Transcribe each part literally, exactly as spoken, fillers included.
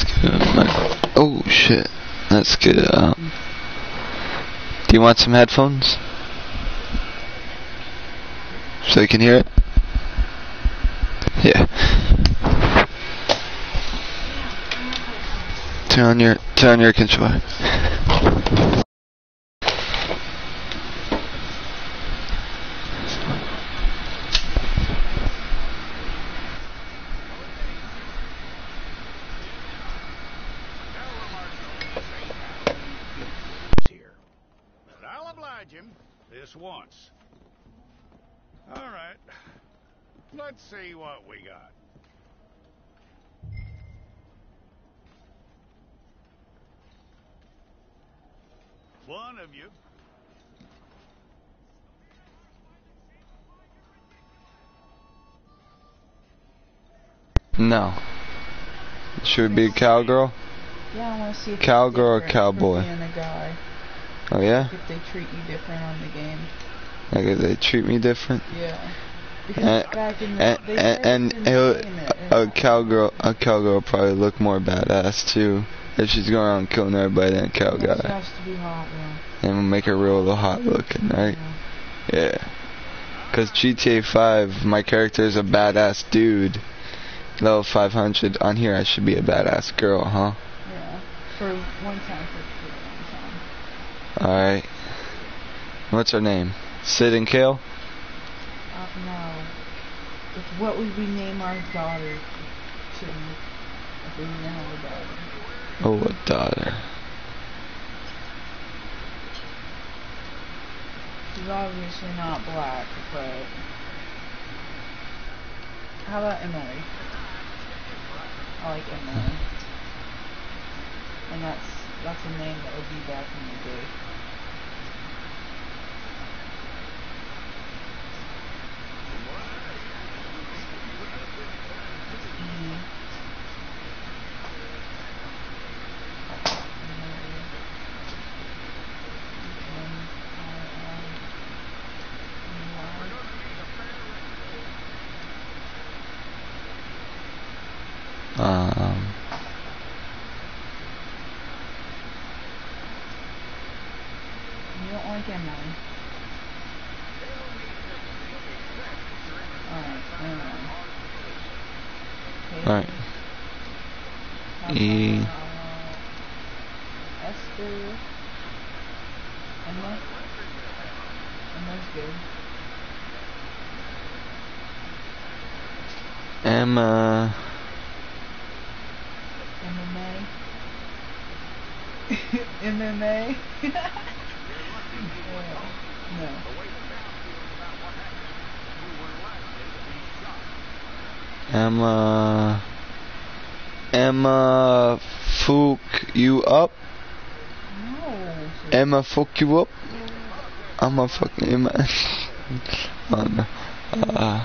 That's good. Oh shit, that's good. Um, do you want some headphones so you can hear it? Yeah. Turn on your turn on your controller. This once. All right. Let's see what we got. One of you. No. Should it be a cowgirl? Yeah, I want to see if cowgirl it's or cowboy. Being a guy. Oh yeah? Like if they treat you different on the game. Like if they treat me different? Yeah. Because and, back in the and, they and, and in the it, game, a, a cowgirl a cowgirl probably look more badass too. If she's going around killing everybody than a cow guy. She has to be hot, yeah. And we'll make her real hot looking, right? Yeah. Yeah. Cause G T A five, my character is a badass dude. Level five hundred. On here I should be a badass girl, huh? Yeah. For one time, for one time. Alright. What's her name? Sid and Kale? Uh, no. It's what would we name our daughter to if we didn't have a daughter? Oh, a daughter. She's obviously not black, but... How about Emily? I like Emily. And that's, that's a name that would be back in the day. Um, you don't like Emily. Alright, alright. Alright. E. Uh, Esther. Emma. Emma's good. Emma. M M A. M M A. No. Emma. Emma. Fuck you up? No. Emma fuck you up? I'm a fucking Emma. Oh no. Uh.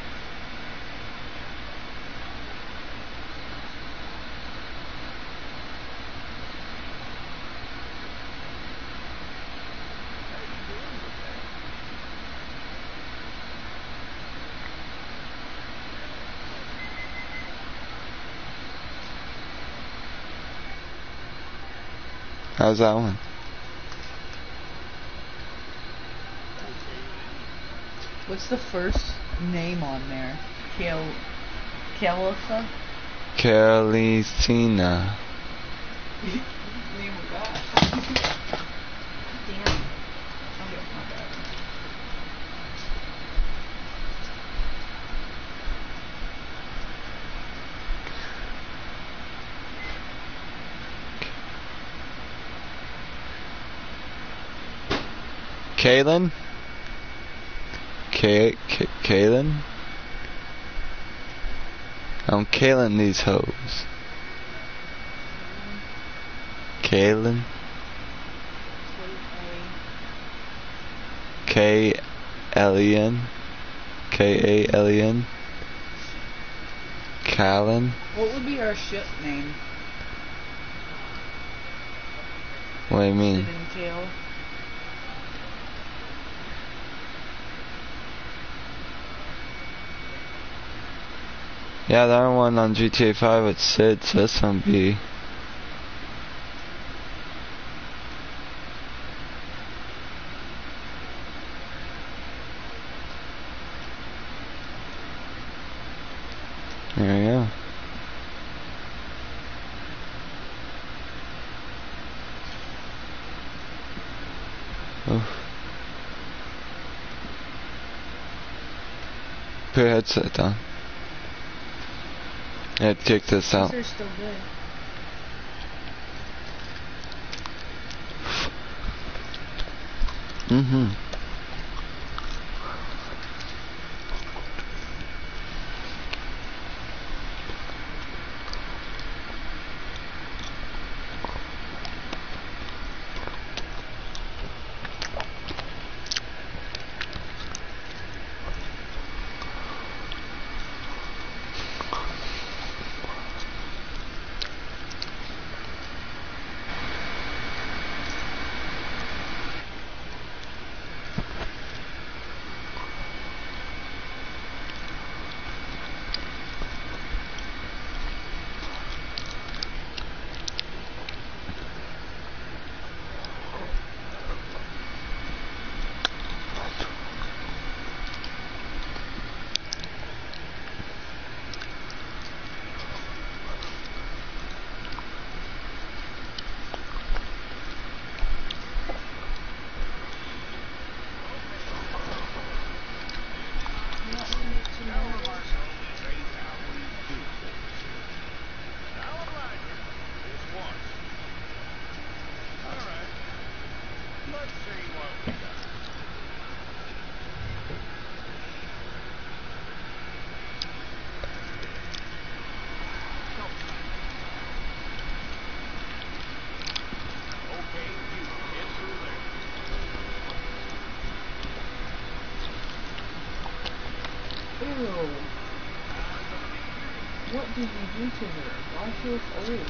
How's that one? What's the first name on there? Kale... Kalissa? Carolina. Name of God. Damn. Okay, my bad. Kaylin? K K Kaylin? I'm Kaylin these hoes. Kaylin? K L E N? K A L E N? Callan? What would be our ship name? What do you mean? Sid and Kale. Yeah, that one on G T A five with Sid, so that's gonna be. There we go. Oof. Put your headset down. Yeah, take this out. These are still good. Mm-hmm. Ew. What did you do to her? Why she looks old?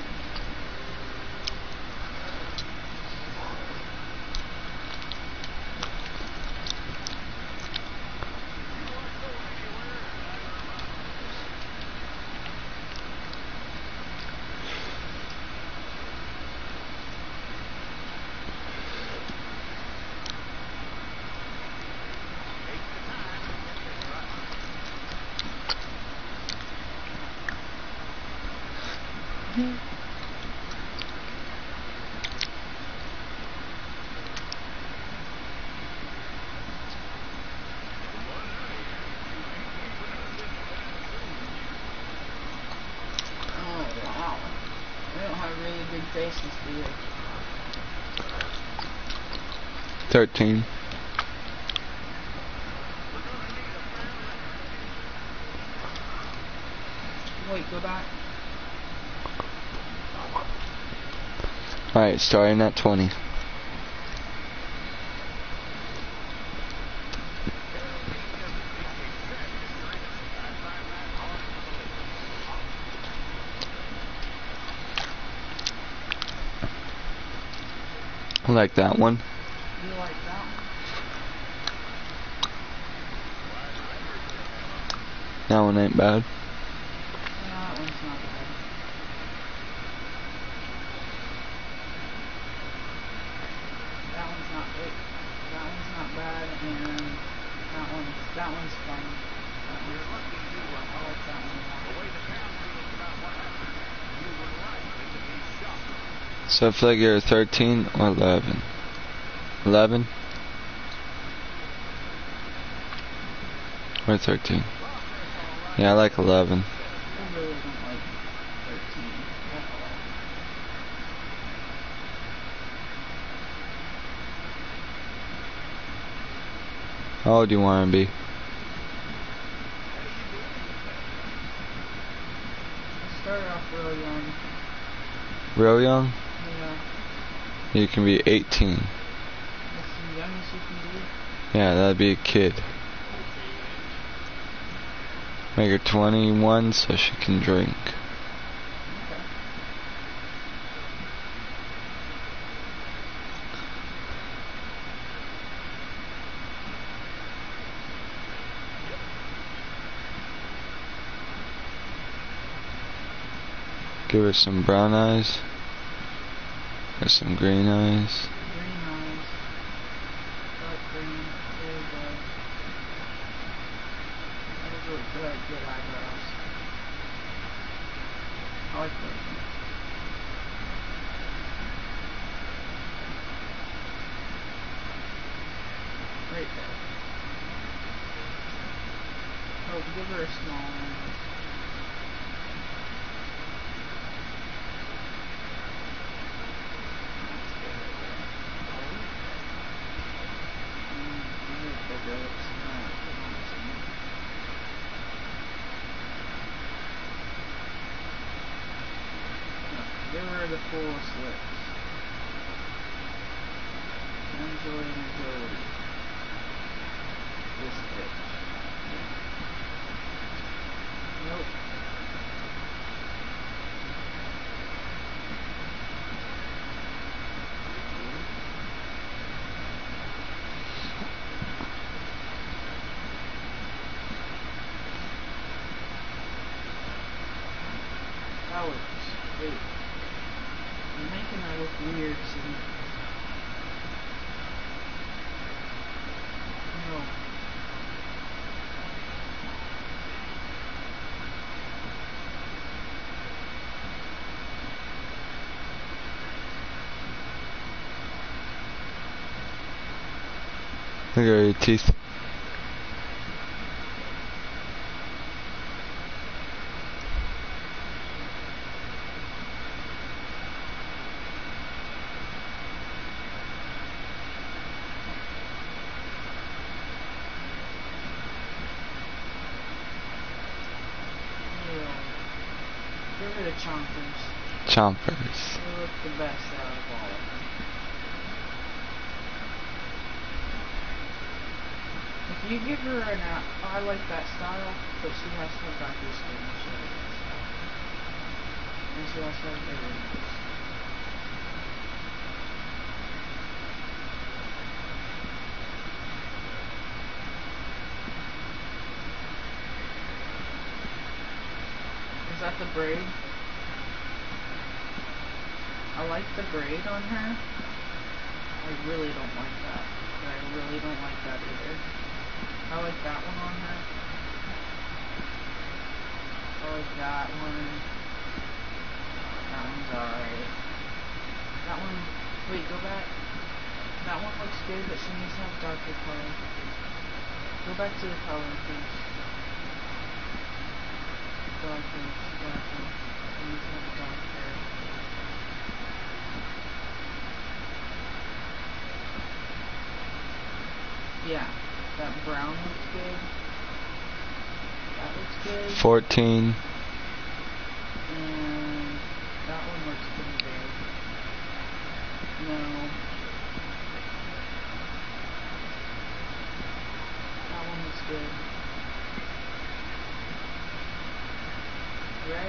Faces for you. Thirteen. Wait, go back. Alright, starting at twenty. I like that one. You like that one? That one ain't bad. Yeah, that one's not bad. That one's not big. That one's not bad, and that one's that one's fun. That one's fun. I like that one a lot. So I feel like you're thirteen or eleven. eleven? Or thirteen? Yeah, I like eleven. I really don't like thirteen at all. How old do you want to be? I started off real young. Real young? Yeah. You can be eighteen. That's the youngest you can be. Yeah, that'd be a kid. Make her twenty-one so she can drink. Okay. Give her some brown eyes. Or some green eyes. Green eyes. Dark green. There you go. Those look good, good eyebrows. I like those. Right there. Oh, give her a small one. Give her the full slips. Angelina Jolie. This bitch. Nope. That looks great. You're making her look weird, see? No. Look at your teeth. Give her the chompers. Chompers. They look the best out of all of them. If you give her an out, I like that style, but she has to have darker skin to show that style. And she also has bigger nose. Is that the braid? I like the braid on her. I really don't like that. But I really don't like that either. I like that one on her. I like that one. That one's alright. That one, wait, go back. That one looks good, but she needs to have darker color. Go back to the color, please. Darker, darker. She needs to have dark hair. Yeah, that brown looks good. That looks good. fourteen. And that one looks pretty big. No. That one looks good. Red.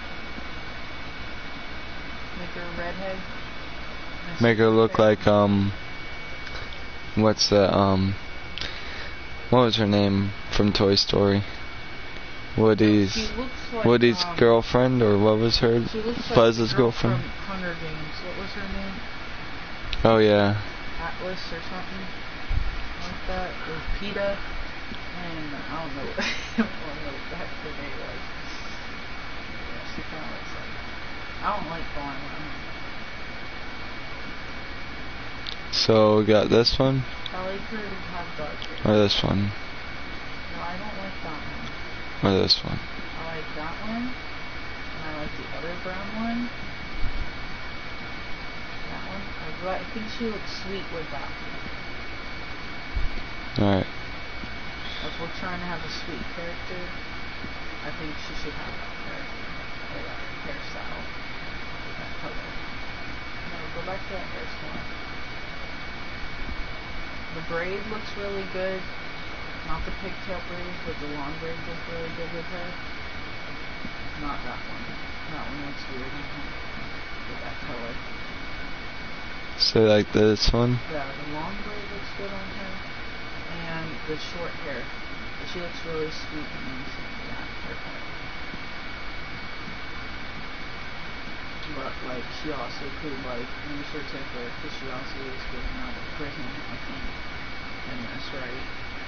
Make her a redhead. Make her look like, um, what's that, um, what was her name from Toy Story? Woody's, She looks like, Woody's um, girlfriend, or what was her? She looks like Buzz's the girl girlfriend? from Hunger Games. What was her name? Oh yeah. Atlas or something like that. Or PETA. And I don't know. I don't know what the heck her name was. Yeah, she kind of looks like. I don't like blonde women. So we got this one, I like her to have dark hair. or this one, No, I don't like that one. or this one. I like that one. And I like the other brown one. That one. I, li- I think she looks sweet with that one. Alright. If we're trying to have a sweet character, I think she should have that character. Or that hairstyle. Or that color. No, go back to that hairstyle. The braid looks really good. Not the pigtail braids, but the long braids look really good with her. Not that one. That one looks weird on her. With that color. So like this one. Yeah, the long braid looks good on her. And the short hair. She looks really sweet and innocent. Yeah, her hair. like, she also could, like, use her temper, because she also is getting out of prison, I think, in this, right?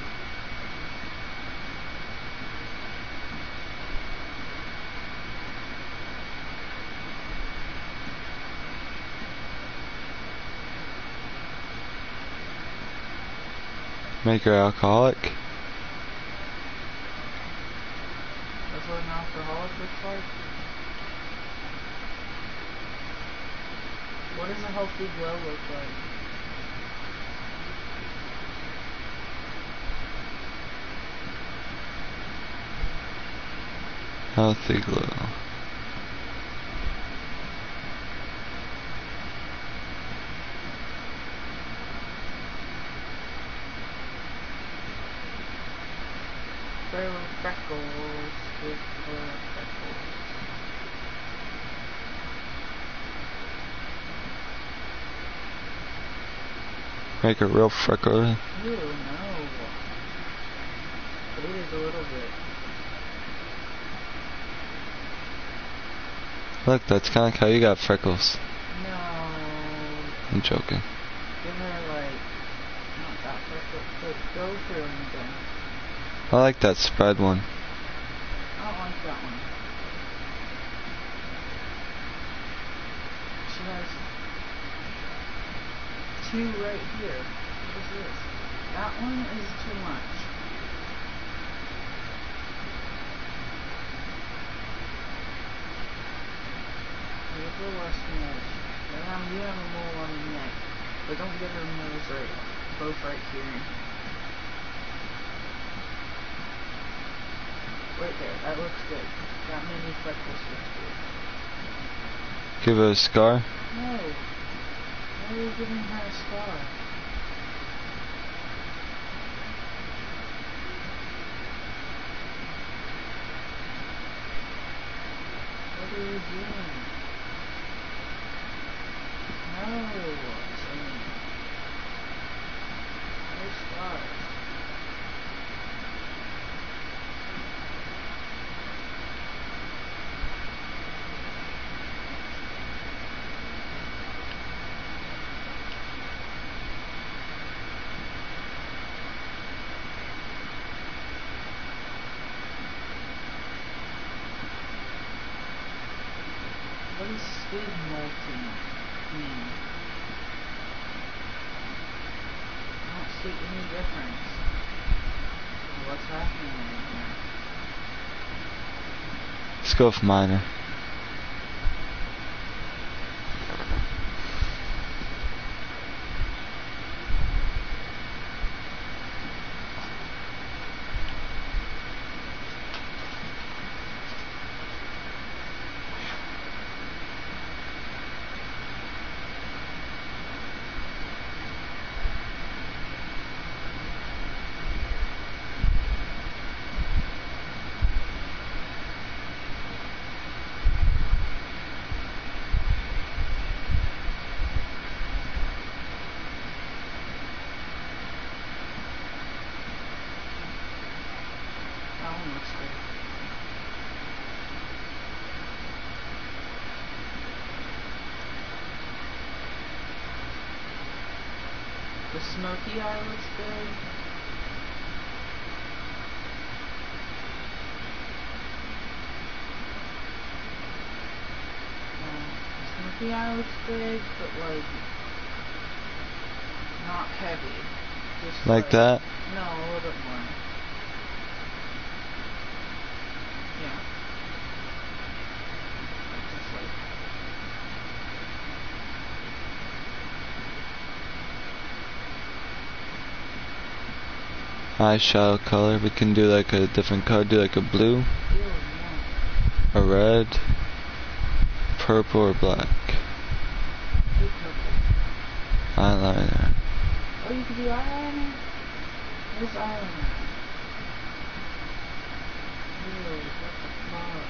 Make her alcoholic. That's what an alcoholic looks like? What does a healthy glow look like? Healthy glow. Little freckles, with little freckles. Make her real freckle. Ew, no. Faded a little bit. Look, that's kind of like how you got freckles. No. I'm joking. Give her, like, not that freckle, but go through them again. I like that spread one. I don't like that one. She has two right here. What is this? That one is too much. Give her less nose. Now you have a mole on your neck, but don't give her a nose right, both right here. Right there, that looks good. That many freckles looks good. Give her a scar. No. Why are you giving her a scar? What are you doing? No, Sammy. No scars. What does skin molting mean? I don't see any difference. What's happening in here? Let's go with minor. That one looks good. The smoky eye looks good. Um, the smoky eye looks good, but like not heavy. Just Like that? No, a little bit more. Yeah. Like just like Eyeshadow color. We can do like a different color. Do like a blue, ew, no. a red, purple, or black. Do purple. Eyeliner. Oh, you can do eyeliner? Where's eyeliner? Ew, what the fuck?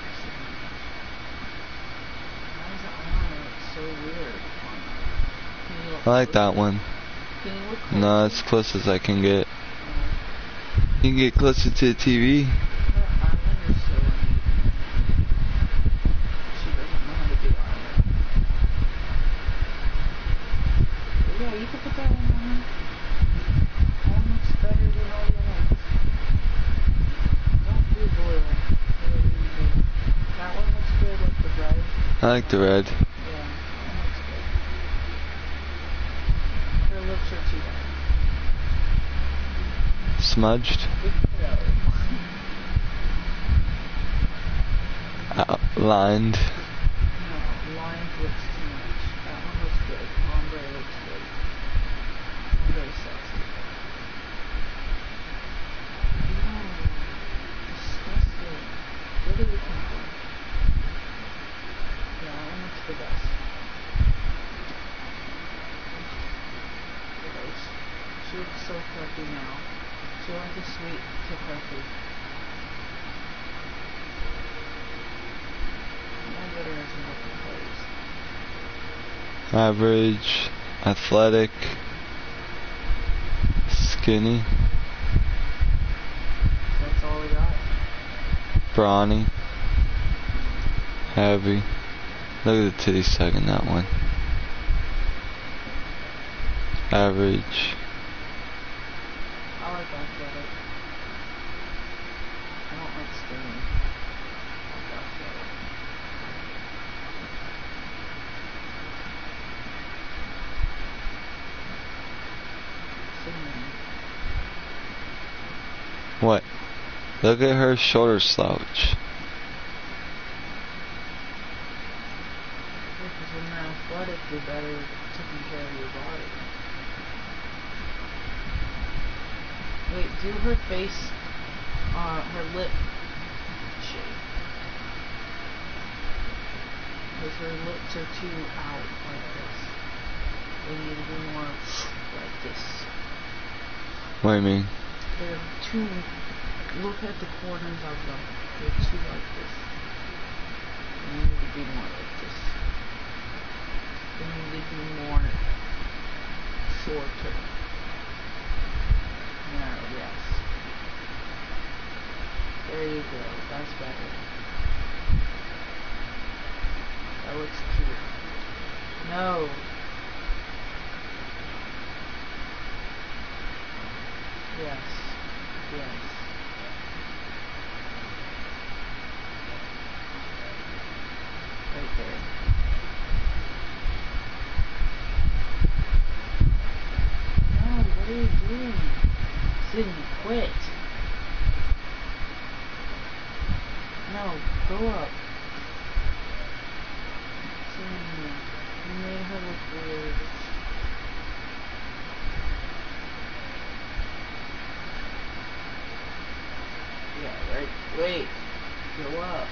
Why does the eyeliner look so weird? Can you look I like that closer? one. Can you look No, closer? as close as I can get. Uh, You can get closer to the T V. her eyeliner's so uneven. She doesn't know how to do eyeliner. I like the red. Yeah, that looks good. Her lips are too dark. Smudged. Outlined. No, lines looks too much. That one looks good. Ombre looks good. Very sexy. No, disgusting. What are you thinking? Yeah, that one looks the best. Gross. She looks so fluffy now. She went to sweet to fluffy. My glitter isn't looking close. Average. Athletic. Skinny. That's all we got. Brawny. Heavy. Look at the titty tag in that one. Average. I like athletic. I don't like skinny. I like athletic. Skinny. What? Look at her shoulder slouch. Because when you're athletic, you're better taking care of your body. Wait, do her face, uh, her lip shape. Because her lips are too out like this. They need to be more like this. What do you mean? They're too, look at the corners of them. They're too like this. They need to be more like this. They need to be more shorter. Narrow, yes. There you go. That's better. That looks cute. No. Yes. Yes. Right there. No, what are you doing? Sydney, quit. No, go up. Sydney, you made her look weird. Yeah, right. Wait. Go up.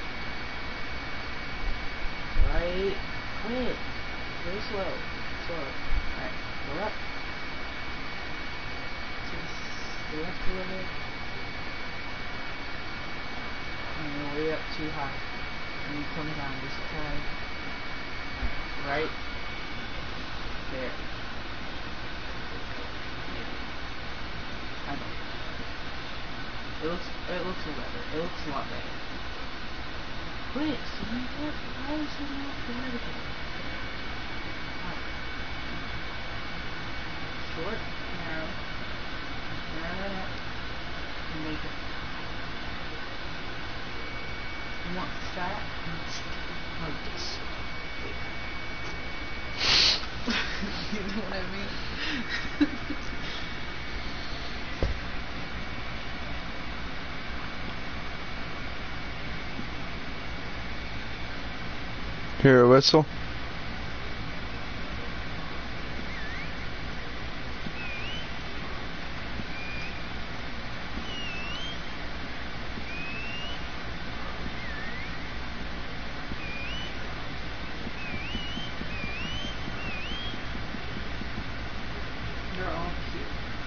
Right. Quit. Go slow. Slow. Alright. Go up. To the left a little bit. And you're way up too high. And you come down just a tad. Right. There. I know. It looks, it looks better. It looks a lot better. Wait, so what? Why is it not better? Alright. Short, narrow, narrow that up, and make it. You want fat and like this. You know what I mean? Hear a whistle? They're all cute.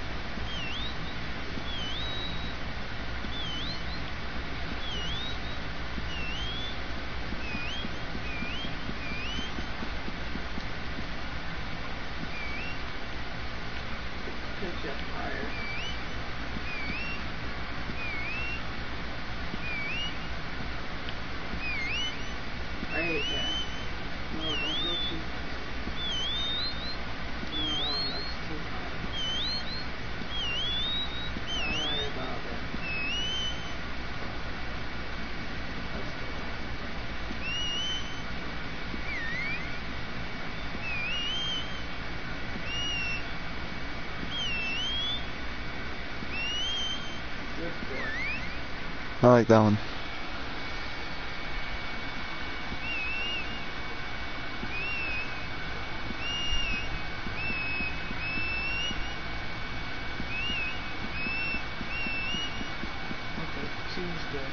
Pitch up higher. Right, yeah. No, don't go too high. No, that's too high. Right about that. That's good. I like that one. Okay, two's good.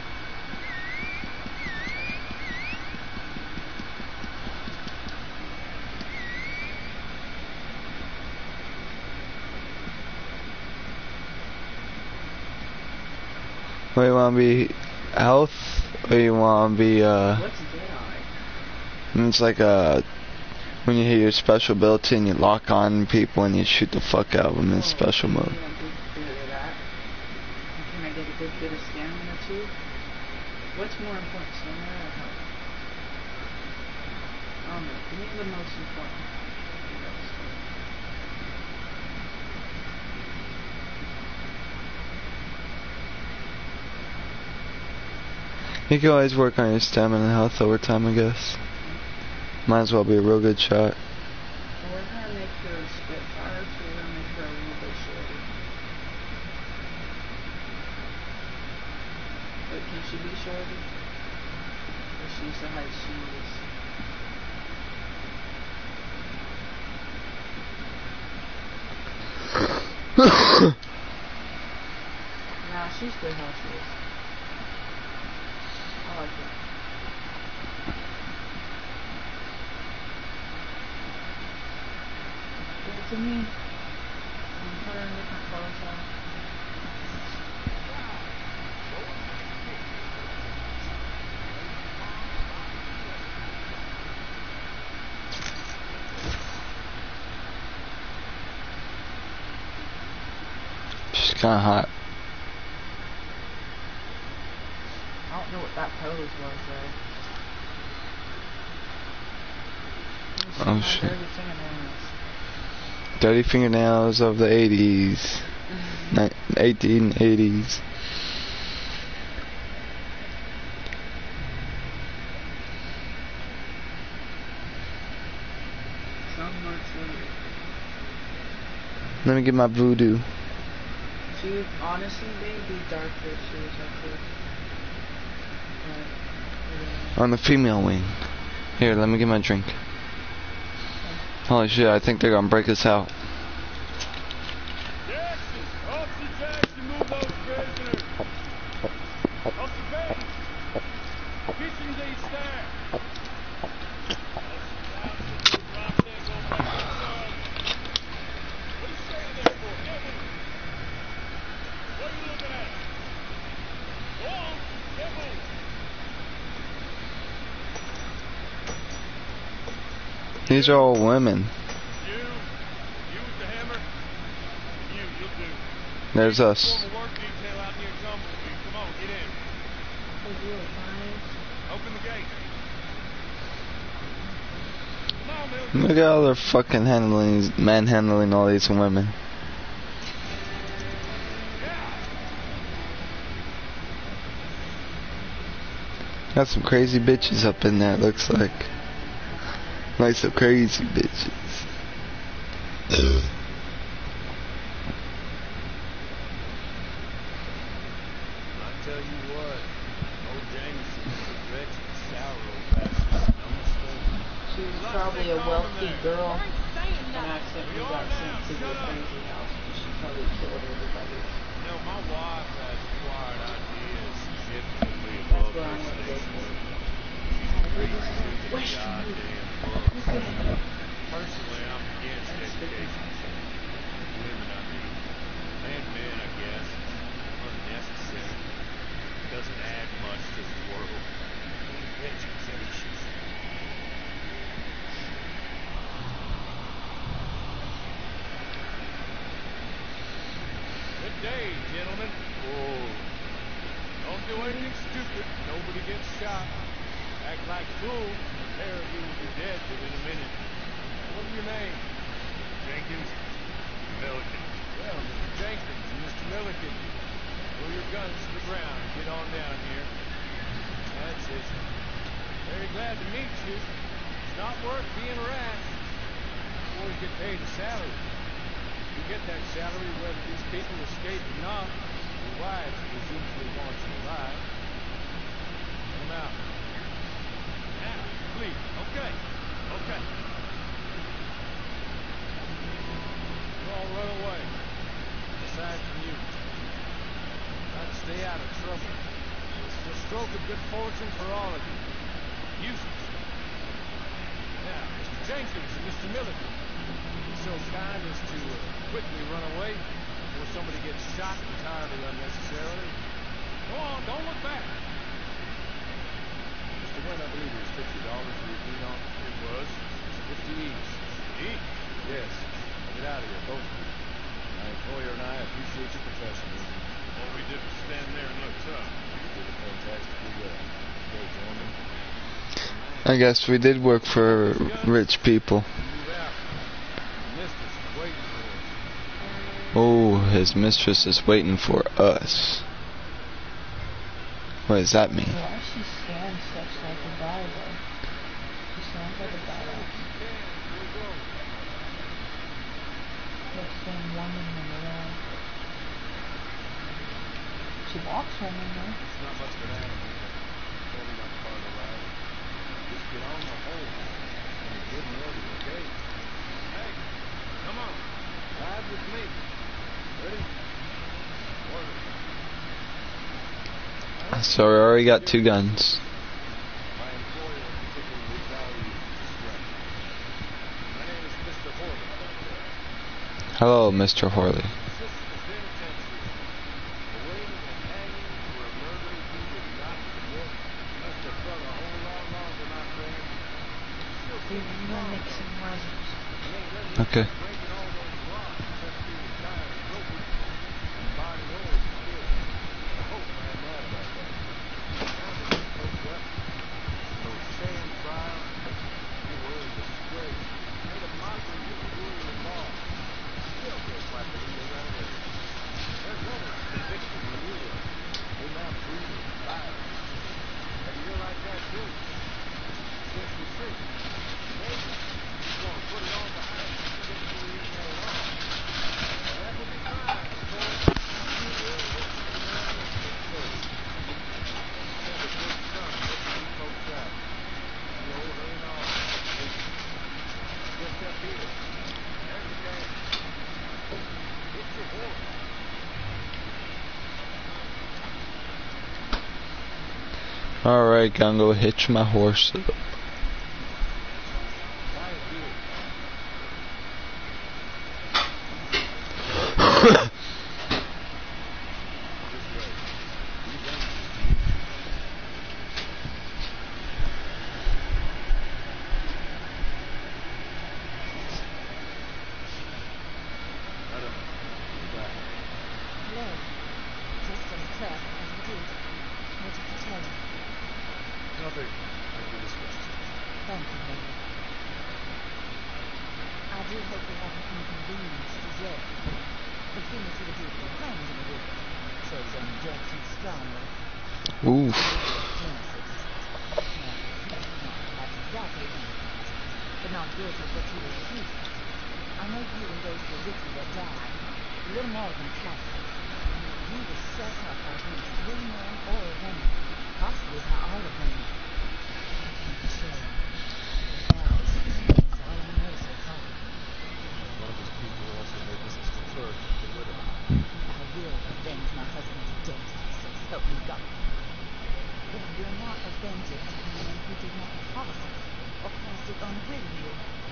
What you want to be, health, or you want to be, uh, What's Deadeye? it's like a, when you hit your special ability and you lock on people and you shoot the fuck out of them in special mode. Can I get a good bit of that? Can I get a good bit of stamina too? What's more important, stamina or health? I don't know. Give me the most important. You can always work on your stamina and health over time, I guess. Might as well be a real good shot. Well, we're gonna make her a Spitfire, so we're gonna make her a little bit shorter. But can she be shorter? Or she's the height she is? Nah, she's good how she is. I like it. Give it to me. And put her in different colors on. She's kinda hot. I don't know what that pose was though. Let me see Oh, my shit. dirty fingernails. Dirty fingernails of the eighties. Ni- eighteen eighties. Some months later. Let me get my voodoo. She would honestly maybe darker if she was up there. But, On the female wing. Here, let me get my drink. Holy shit, I think they're gonna break us out. Jackson! Officer Jackson, move those prisoners! Officer Bates! Kitchen D staff! What are you standing there for? Get with him! What are you looking at? Go on! Get moving! These are all women. You, you with the hammer, and you, you'll do. There's us. Form a work detail out near Tumblebee. Come on, get in. they do it fine. Open the gate. Come on, Milton. Look at all their fucking handling, manhandling all these women. Got some crazy bitches up in there, looks like. Like some crazy bitches. I tell you what, old Jameson was a wretched, sour old bastard. No mistake. She was probably a wealthy girl. And accidentally got sent to the crazy house. And she probably killed everybody. You know, my wife has acquired ideas significantly That's above where her I'm gonna go station. for. She's crazy to the Western. goddamn book. Personally, I'm against education. Women, I mean. And men, I guess. Unnecessary. Doesn't add much to the world. Education. Good day, gentlemen. Oh. Don't do anything stupid. Nobody gets shot. Act like fools. The pair of you will be dead within a minute. What's your name? Jenkins. Milliken. Well, Mister Jenkins and Mister Milliken, throw your guns to the ground and get on down here. That's it. Very glad to meet you. It's not worth being harassed. Boys get paid a salary. You get that salary whether these people escape or not. Your wife presumably wants you alive. Let him out. Now, please. Okay. Okay. You all run away. Aside from you. Try to stay out of trouble. It's a stroke of good fortune for all of you. Use it. Now, Mister Jenkins and Mister Milligan, be so kind as to uh, quickly run away before somebody gets shot entirely unnecessarily. Go on, don't look back. Mister Wynn, I believe it was fifty dollars for your clean off. It was. Fifty each. Each? Yes. Get out of here, both of you. My employer and I appreciate your professionalism. All we did was stand there and look tough. You did a fantastically well. Okay, gentlemen. I guess we did work for rich people. Move out. The mistress is waiting for us. Oh, his mistress is waiting for us. What does that mean? Why does she sound such like a guy though? She sounds like a badass. Like some woman in the room. She walks home in there. It's not much of an animal, but totally not part of the ride. Just get on the hole. And you're good and ready, okay? Hey, come on. Ride with me. Ready? Order. So we already got two guns. My employer particularly values discretion. My name is Mister Horley. Hello, Mister Horley. This is penitentiary. Awaiting and hanging for a murder he did not commit. Must have felt a whole lot longer, my friend. Still Dude, pretty you wanna strong, make though. some noises. He ain't letting you Okay. keep breaking all those rocks except through the tires broken. And body oil still. I hope I am right about that. Now that it's closed up, no sham trial. You were a disgrace. Made a mockery of the rule of law. Still feels like a legal runaway. There's others convicted when you were. They now breathe fire. Maybe you're like that too. Since we see, maybe you want to put it all behind you and get through even more law. Well, that would be fine, of course. You will listen to the man that speaks first. Send a good son, let you folks out. You know, hurry on. Just up here. There you go. It's your horse. Alright, gonna go hitch my horse up. Quiet here. This way. These angels to meet you. I don't know. You're back. Hello. Just as tough as it is. What did you tell him? Nothing. I can discuss. Thank you, Henry. I do hope we haven't inconvenienced you yet. The things you were doing behind in the wood shows on dead too strongly. Oof. Genesis. No, not exactly innocent, but not guilty of what you were accused of. I know you and those were with you that died. A little more than twice. You were set up by these three men or a woman, possibly by all of them. Sure. Else is all I know so far. One of his people also made Missus Preferred the widow. I will avenge my husband's death, so help me God. But I will not avenge it on a man who did not cause it, or cause it unwittingly.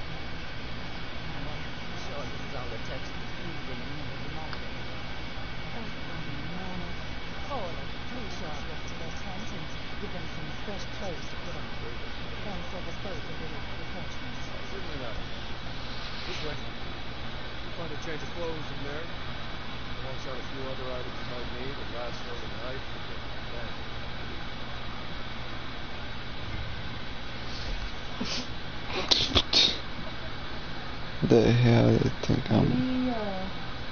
Oh, sure, this is all a touch of confusing and never the matter. Oh, Manny, call a flu shop up to their tent and give them some fresh clothes to put on. Then serve us both a little refreshment. Certainly not. This way. You'll find a change of clothes in there. Alongside a few other items you might need, a lasso, a knife, and a bandage. The hell do you think I'm... Me, uh,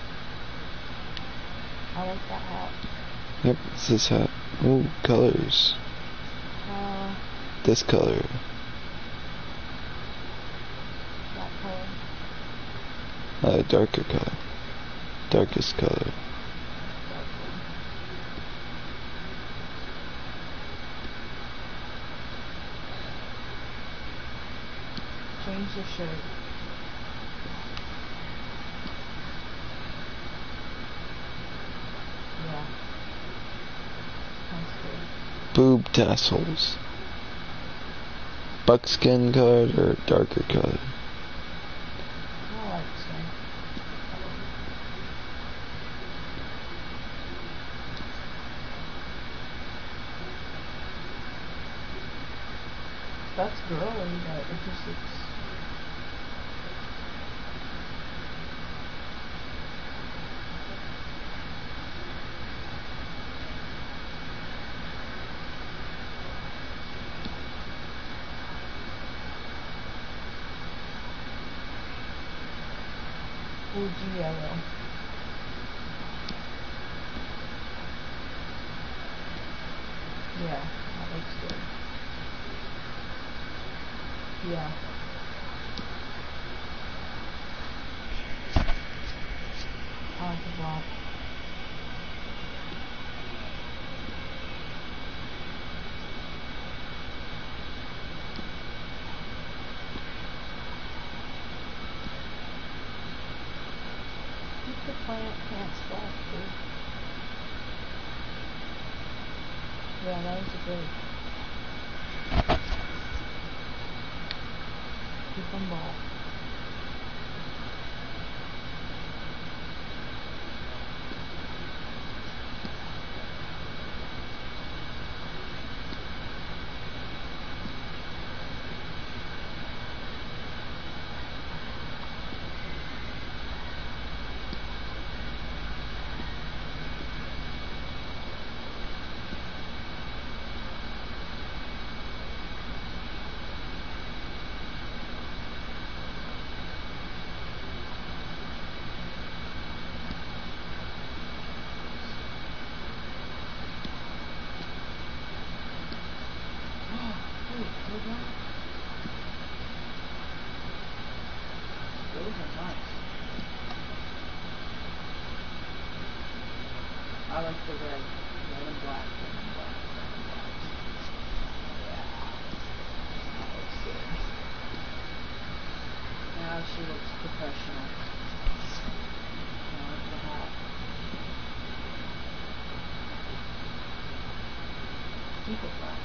I like that hat. Yep, it's this hat. Ooh, colors. Uh, This color. that color. Uh, darker color. Darkest color. Dark one. Change the shirt. Yeah. Sounds good. Boob tassels. Buckskin colored or darker colored? I like skin. That's girly, but it just looks. Fuji yellow. Yeah, that looks good. Yeah. I like the black. Keep the plant pants black too. Yeah, that was a good. Keep them black. Wait, hold on. Those are nice. I like the red. Red and black. Red and black. Red and black. Yeah. That looks good. Now she looks professional. I like the hat. Keep it black.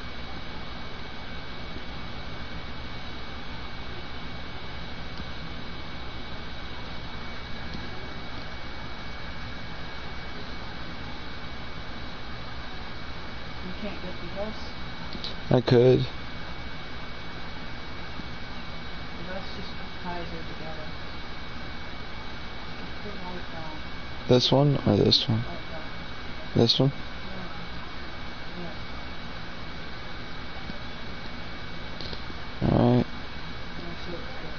You can't get the dress. I could. The dress just ties her together. Put white down. This one or this one? White down. This one? Yeah. Yeah. Alright. Yeah, she looks good.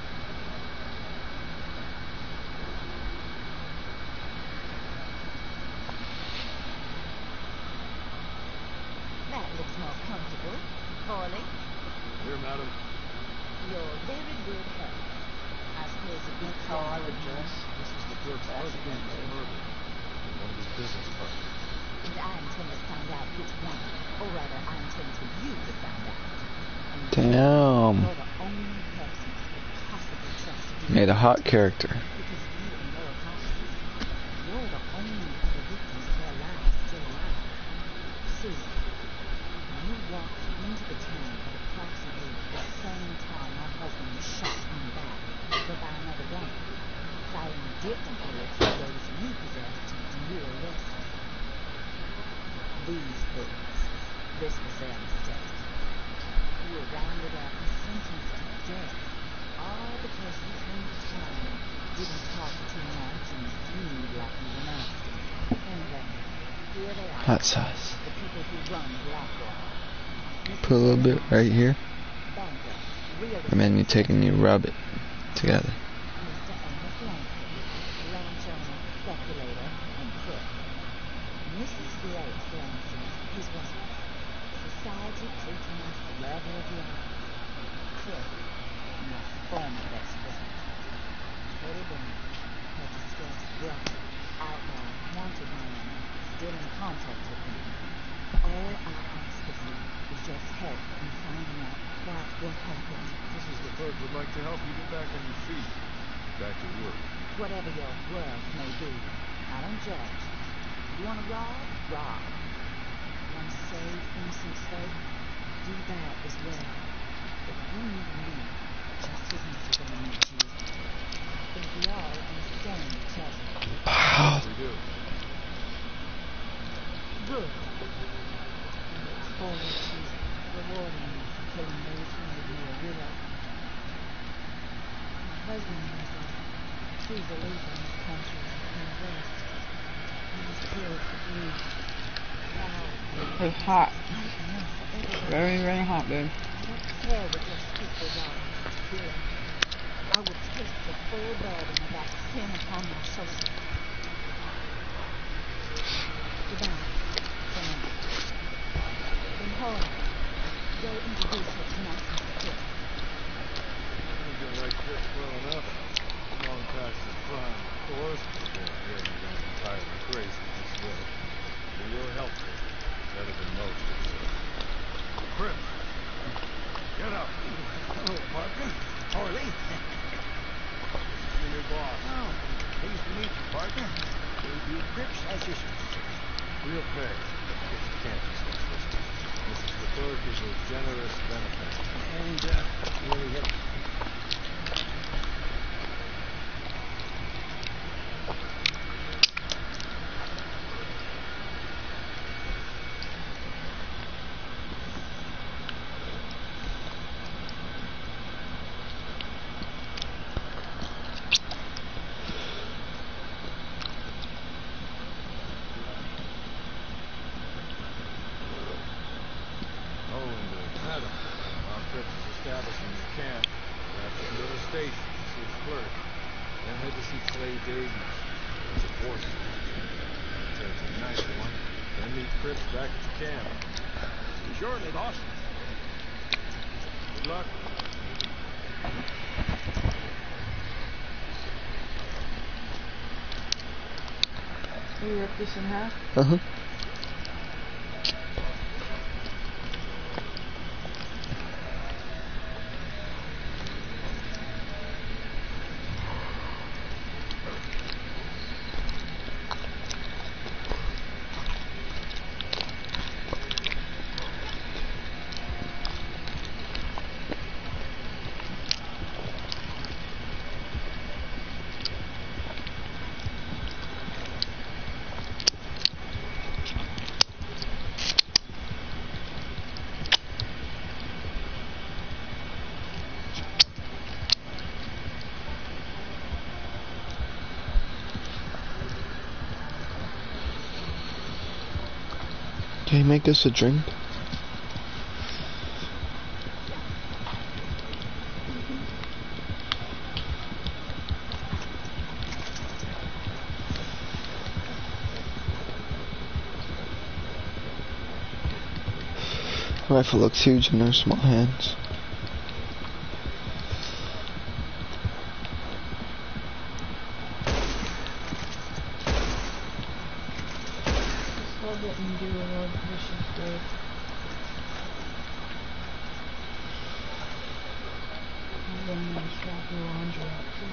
That looks more comfortable. Morley, Here, madam. you're very good health. I suppose it beats That's how I would dress. This is the clerk's first case of murder in one of his business partners. And I intend to find out which one. Or rather, I intend for you to find out. And Damn. you're the only person I could possibly trust to do Made a it. hot character. Because you and your accomplices, you're the only other victims of their lives still alive. See, you walked into the town at approximately the same time my husband was shot in the back, but by another gun, firing different bullets from those you possessed and you were arrested. These bullets, this was their mistake. You were rounded up and sentenced to death, all because you came to town and didn't talk too much and seemed like you were nasty. Anyway, here they are. Hot sauce. The people who run Blackwater. Put a little bit right here. Banker, real And then you take and you rub it together. Mister Amos Langford, ranch owner, speculator, and crook. Missus Blake Langford, his wife. Society patroness, lover of life. Crook, my former best friend. Teddy Bunny, her distressed brother, outlaw, wanted man, still in contact with him. All I ask of you is just help in finding out quite what happened. This is the clerk would like to help you get back on your feet. Back to work. Whatever your work may be, I don't judge. You want to rob? Rob. Want to save innocent folk? Do that as well. But you need me just as much as I need you. I think we all understand each other. Wow. We do. Good. I look forward to rewarding you for killing those who made me a widow. My husband was a true believer in the country in the West. He was killed for belief. Proud. It's hot. Not enough for everybody. Very, very hot, babe. I don't care what your sister wants to kill. I will take the full burden of that sin upon my shoulders. Goodbye, for now. Then hurry. Go introduce her to Master Chris. You don't like Chris well enough. Long past his prime, of course. Yeah, he hasn't gone entirely crazy just yet. But you're helpful. Better than most. Chris! Get up! Hello, Parker. Harley. This is your new boss. Oh, pleased to meet you, partner. J B Cripps has your... Real pay. If you can't discuss this. Missus LeClerc is a generous benefactor. And, uh, really have... Oh, and uh, madam, our Cripps is establishing the camp. That's the little station to see the clerk. Then head to see Clay Davies. It's a horse. It's a nice one. Then meet Cripps back at the camp. Surely, boss. Good luck. We rip this in half. Uh huh. Can you make us a drink? The rifle looks huge in their small hands. Still didn't do an old mission good. And then you strap your laundry up too.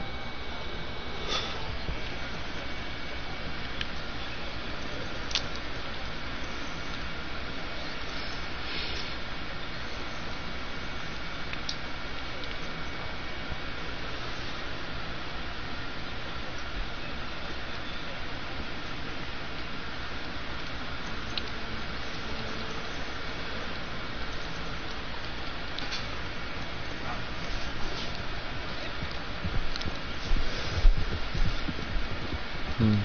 Hmm.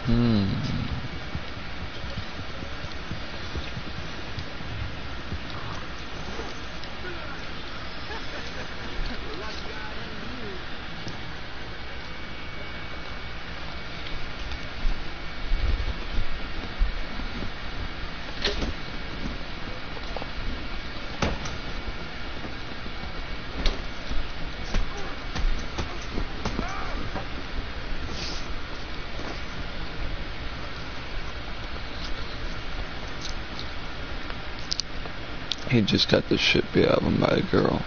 Hmm. He just got the shit beat out of him by a girl.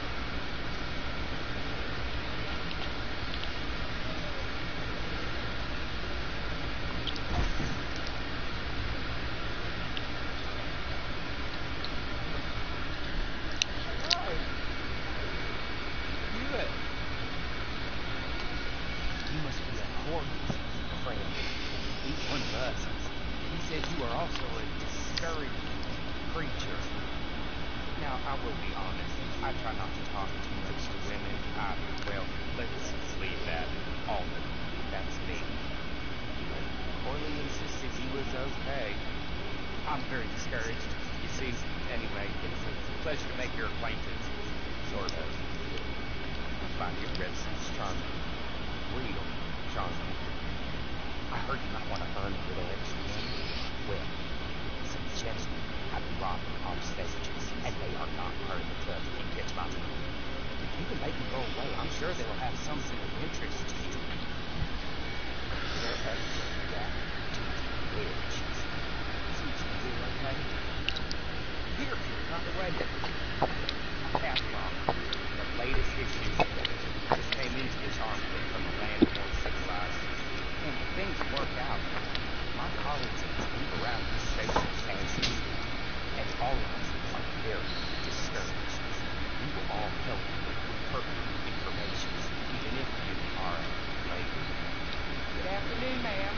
You must be a Horton's friend. He's one of us. He said you are also a discouraging creature. Now, I will be honest. I try not to talk too much to women. I, well, let's just leave that all. That's me. But Corley insisted he was okay. I'm very discouraged. You see, anyway, it's a pleasure to make your acquaintance. Sort of. I find your reticence charming. Real charming. I heard you might want to earn a little extra money. Well, since Chester, I've been robbing on stages, and they are not hard to touch if you catch my drift. If you can make them go away, I'm sure they will have something of interest to you. They're excellent at that. Which seems to be okay. Here, not the way. Catalog, the latest issue just came into this army from the land of more civilized. And if things work out, my colleagues will move around the station fancy, and all of us are very discouraged. We will all help you with pertinent information, even if you are late. Good afternoon, ma'am.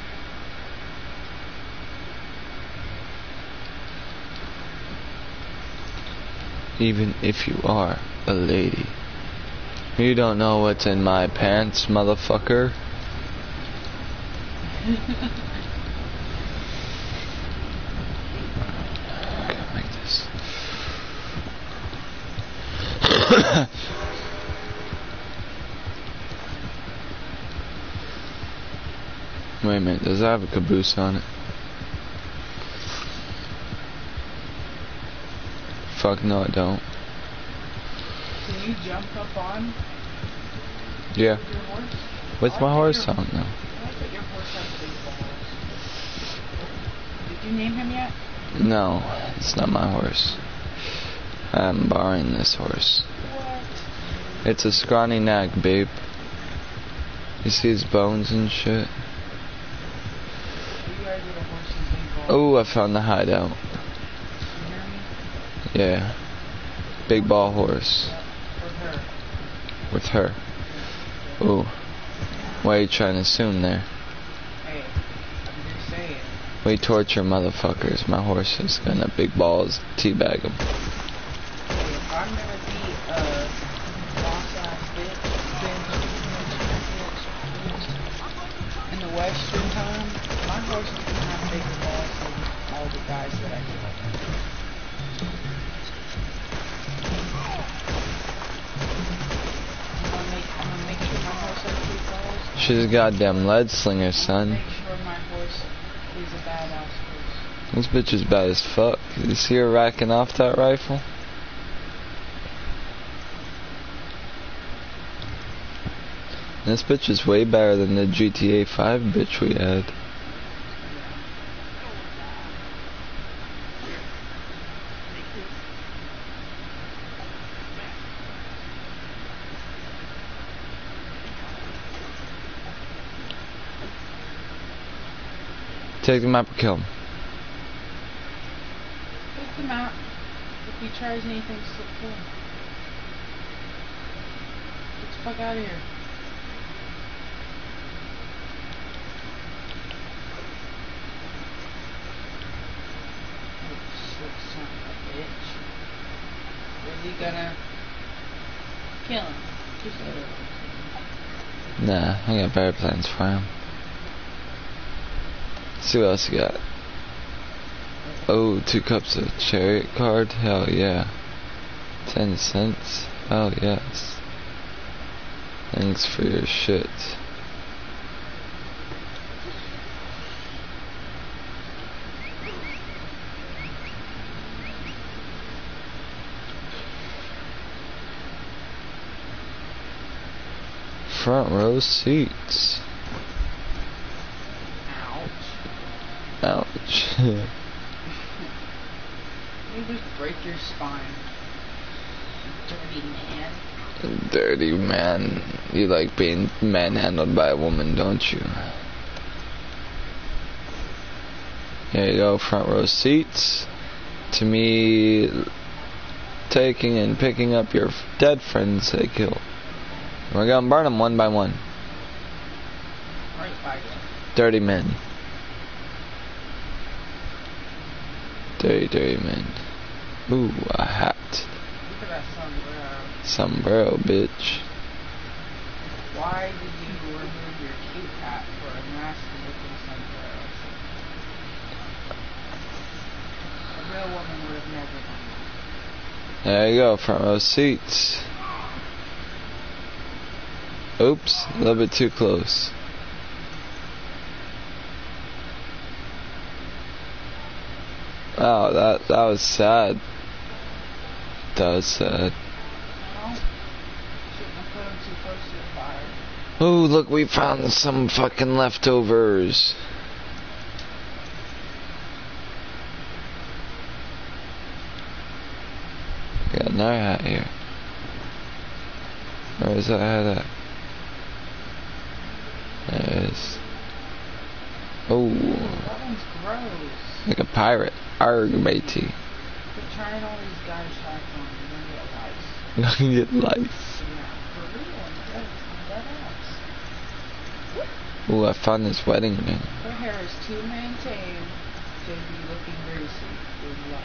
Even if you are a lady. You don't know what's in my pants, motherfucker. Okay, like this. Wait a minute, does that have a caboose on it? Fuck no, I don't. Can you jump up on Yeah. your horse? What's I my like horse your- on now? I like that your horse has big balls. Did you name him yet? No, it's not my horse. I'm borrowing this horse. What? It's a scrawny nag, babe. You see his bones and shit? You guys get a horse and big balls. Oh, I found the hideout. You hear me? Yeah. Big ball horse. With her. With her. Ooh. Why are you trying to assume there? Hey, I'm just saying. We torture motherfuckers. My horse is gonna big balls teabag them. Hey, if I'm gonna be a boss ass bitch, bitch, in the western time, my horse is gonna have bigger balls than all the guys that I know. I'm gonna make, I'm gonna make sure my horse has big balls. She's a goddamn lead slinger, son. Make sure my horse is a badass horse. This bitch is bad as fuck. You see her racking off that rifle? This bitch is way better than the G T A five bitch we had. Take the map or kill him. Take him out. If he tries anything, slip kill him. Get the fuck out of here. Slick son of a bitch. Is he gonna kill him? Just literally. Nah, I got better plans for him. See what else you got. Oh, two cups of chariot card. Hell yeah. Ten cents. Hell yes. Thanks for your shit. Front row seats. Ouch. Ouch. You just break your spine. Dirty man. Dirty man. You like being manhandled by a woman, don't you? Here you go, front row seats. To me, taking and picking up your dead friends they killed. We're gonna burn them one by one. Right by you. Dirty men. Dirty, dirty men. Ooh, a hat. Look at that sombrero. Sombrero, bitch. Why did you remove your cute hat for a nasty looking sombrero? A real woman would have never done that. There you go, front row seats. Oops, a little bit too close. Oh, that that was sad. That was sad. No? Shouldn't have put him too close to the fire. Oh, look, we found some fucking leftovers. Got another hat here. Where is that hat at? There it is. Oh, That one's gross. like a pirate. Arg, matey. Quit trying all these guys back on. You're gonna get lice. Gonna get lice. Yeah, for real. Dead, dead ass. Ooh, I found this wedding ring. Her hair is too maintained to be looking greasy with lice.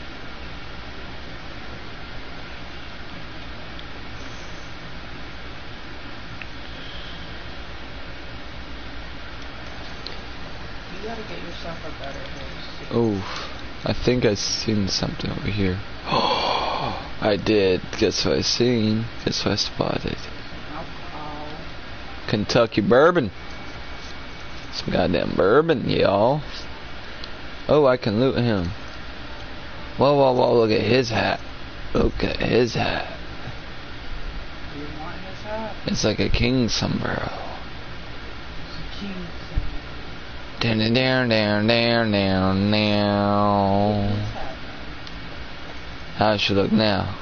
You gotta get yourself a better hair suit. Oh, I think I seen something over here. Oh, I did. Guess what I seen? Guess what I spotted? Alcohol. Kentucky bourbon. Some goddamn bourbon, y'all. Oh, I can loot him. Whoa, whoa, whoa, look at his hat. Look at his hat. You want his hat? It's like a king sombrero. It's a king thing. Down, down, down, down, down, down. His hat. How does she look now?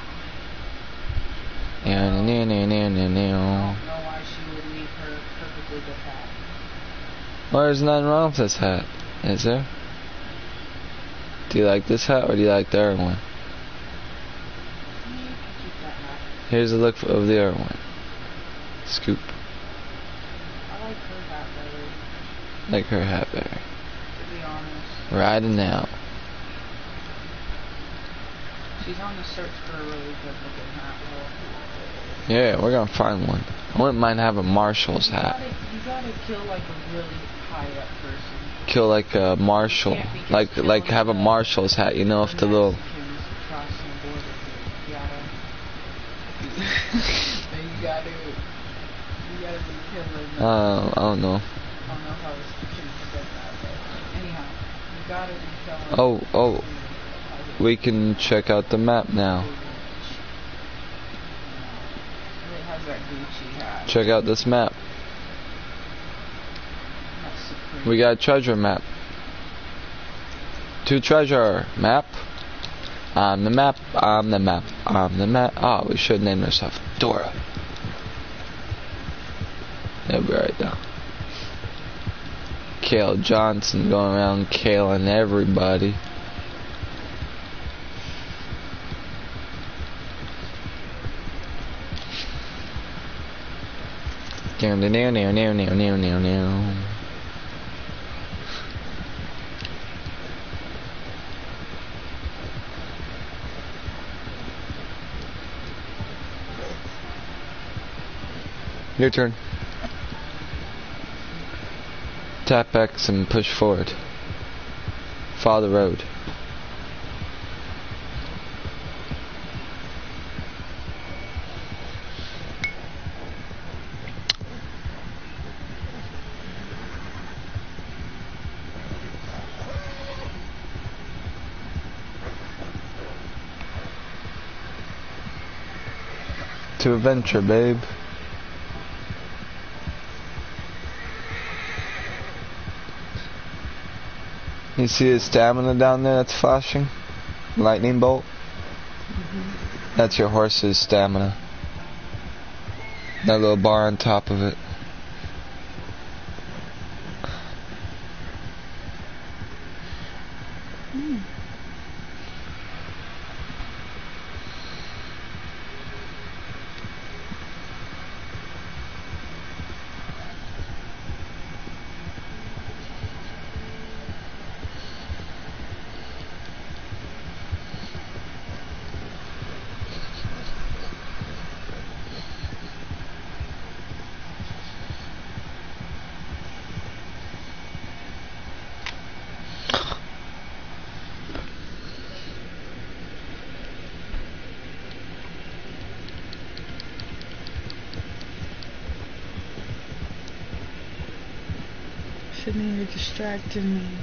Down, down, down, down, down, I down. don't know why she would leave her perfectly good hat. Well, there's nothing wrong with this hat, is there? Do you like this hat or do you like the other one? You can keep that hat. Here's a look of the other one. Scoop. I like her hat better, Like her hat better. to be honest. Riding out. She's on the search for a really good looking hat. Well, Yeah, we're gonna find one. I wouldn't mind having a Marshall's you hat. gotta, you gotta kill like a really high up person. Kill like a Marshall. Yeah, because Like like have a killing Marshall's hat, you know, if the little Mexicans crossing the border here. You gotta. So you gotta. You gotta be killing. them. uh, I don't know. I don't know how this can forget that, but anyhow, you gotta be killing. Oh, oh. people. We can check out the map now. It has that Gucci hat. Check out this map. That's Supreme. We got a treasure map. To treasure map. On the map. On the map. On the map. Oh, we should name ourselves Dora. That'll be right now. Kale Johnson going around kaling everybody. Down, down, down, down, down, down, down, down. Your turn. tap X and push forward. Follow the road. To adventure, babe. You see his stamina down there that's flashing? Lightning bolt? Mm-hmm. That's your horse's stamina. That little bar on top of it. Mm. Sydney, you're distracting me.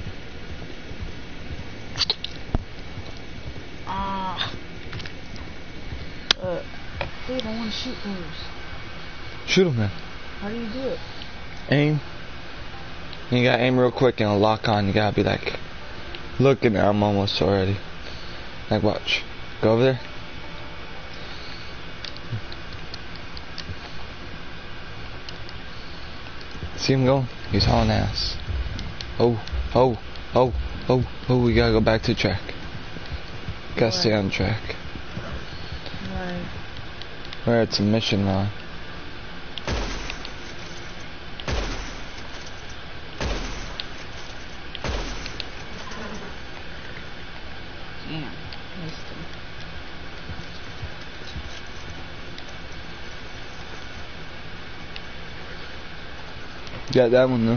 Ah. Uh, Dave, I want to shoot those. Shoot him then. How do you do it? Aim. You gotta aim real quick and it'll lock on. You gotta be like, looking at him almost already. Like, watch. Go over there. See him going? He's hauling ass. Oh, oh, oh, oh, oh, we gotta go back to the track. Gotta Right. stay on track. Right. Where it's a mission run. Damn. Missed him. Got that one though.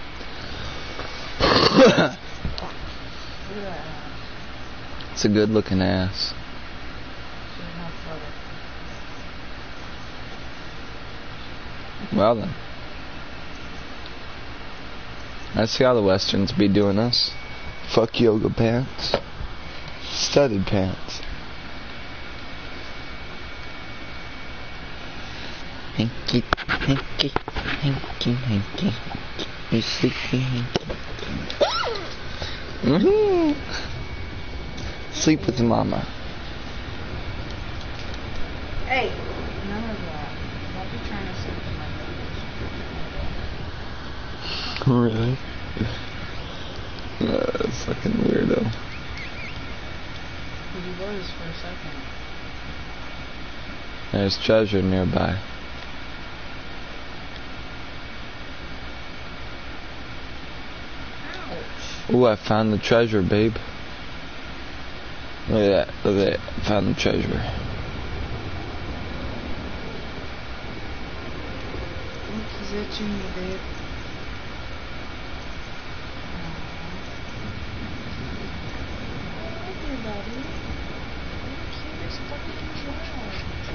Look at that. It's a good looking ass. She's not photo. Well then. I see how the westerns be doing us. Fuck yoga pants. Studded pants. Hanky, hanky, hanky, hanky. You sleepy hanky. Mm-hmm. Sleep with mama. Hey! None of that. Don't be trying to sleep with my nose. Really? Uh, that's fucking weirdo. He was for a second. There's treasure nearby. Ouch. Ooh, I found the treasure, babe. Look at that. Look at that. Found the treasure. Look, he's itching me, babe. Hi, dear buddy. You're cute as fucking well.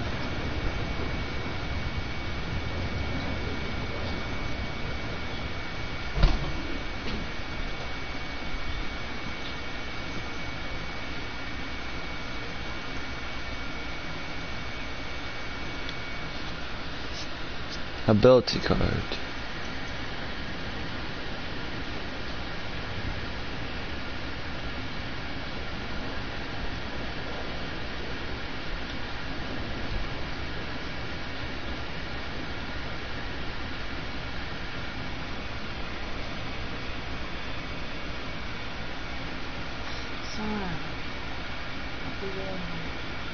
Ability card. Son. I'll be there in a minute.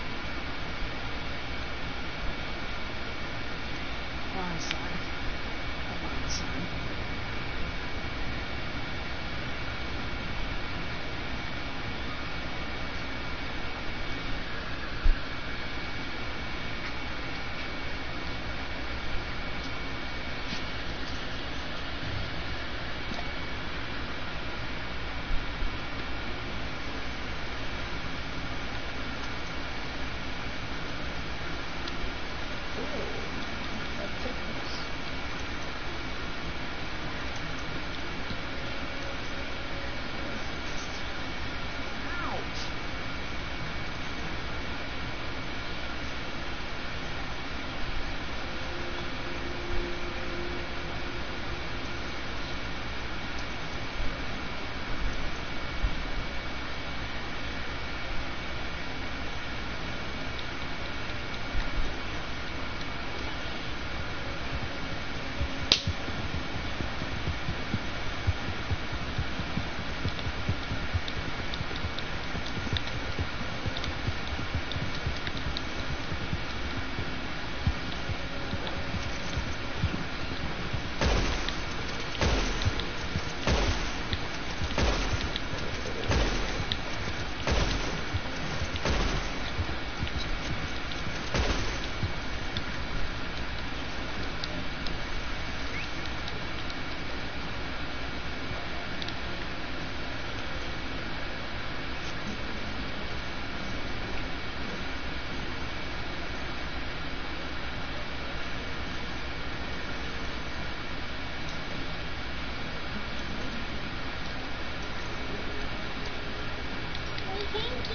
Come on, son. Come on, son.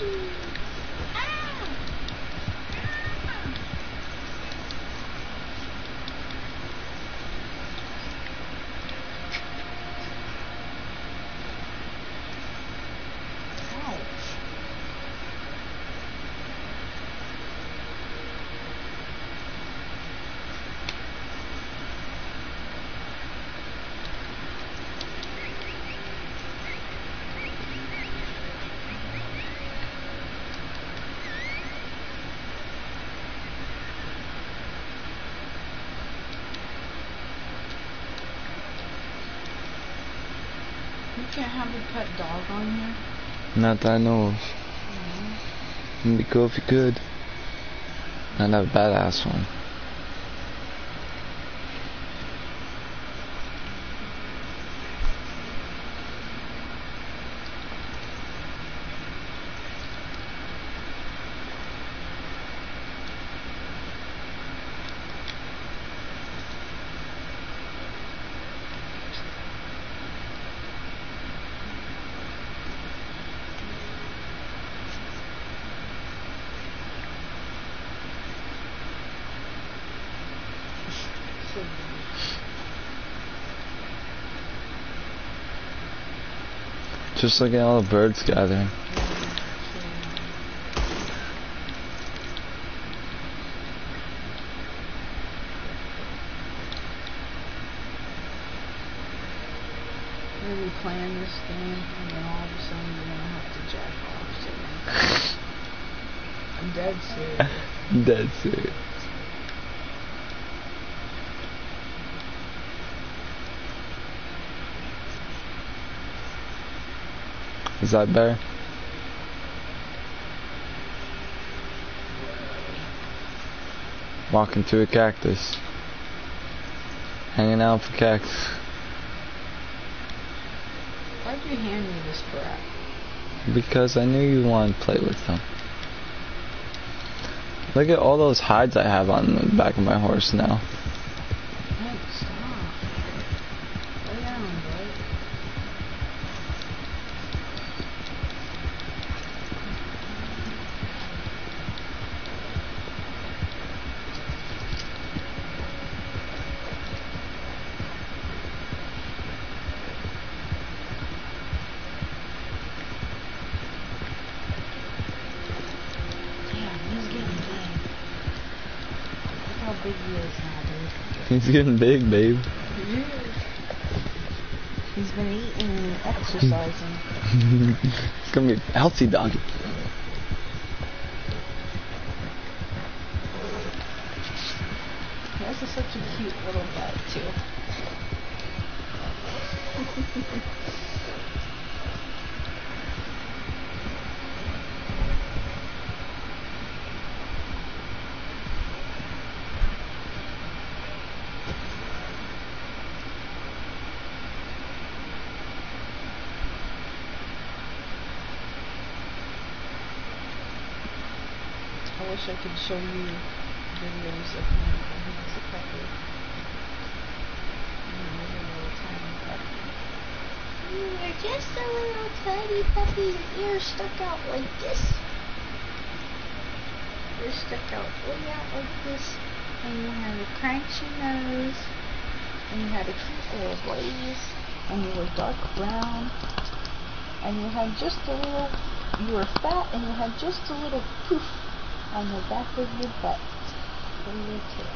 You can't have a pet dog on here. Not that I know of. No. It'd be cool if you could. I'd have a badass one. Just look at all the birds gathering. Really playing this game, and then all of a sudden you're gonna have to jack off. So I'm dead serious. Dead serious. Is that better? Walking through a cactus. Hanging out for cactus. Why'd you hand me this crap? Because I knew you wanted to play with them. Look at all those hides I have on the back of my horse now. Hey, stop. Lay down, bud. Big he is now, dude. He's getting big, babe. He is. He's been eating and exercising. It's gonna be a healthy dog. He has a, such a cute little butt, too. I wish I could show you videos of him when he was a puppy. He was a little tiny puppy. You were just a little tiny puppy, your ears stuck out like this. Ears stuck out way out like this. And you had a crunchy nose. And you had a cute little blaze. And you were dark brown. And you had just a little, you were fat and you had just a little poof on the back of your butt for your tail.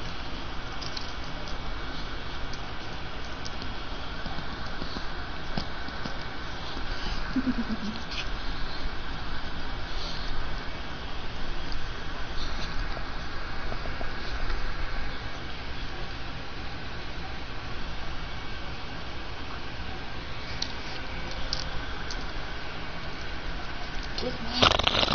Good night.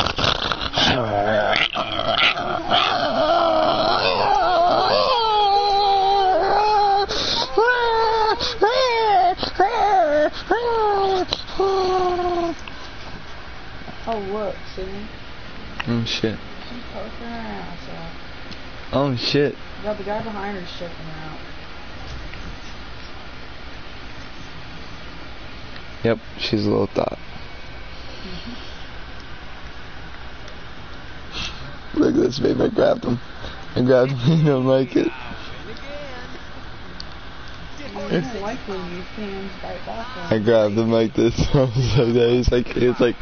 Oh look, see? Oh shit. She's poking her ass out. Oh shit. Yeah, the guy behind her's checking her out. Yep, she's a little thought. Mm-hmm. this, babe. I grabbed him. I grabbed him. You don't like it. I don't like when you fans bite back on I grabbed him like this. I was like that. He's like, it's like.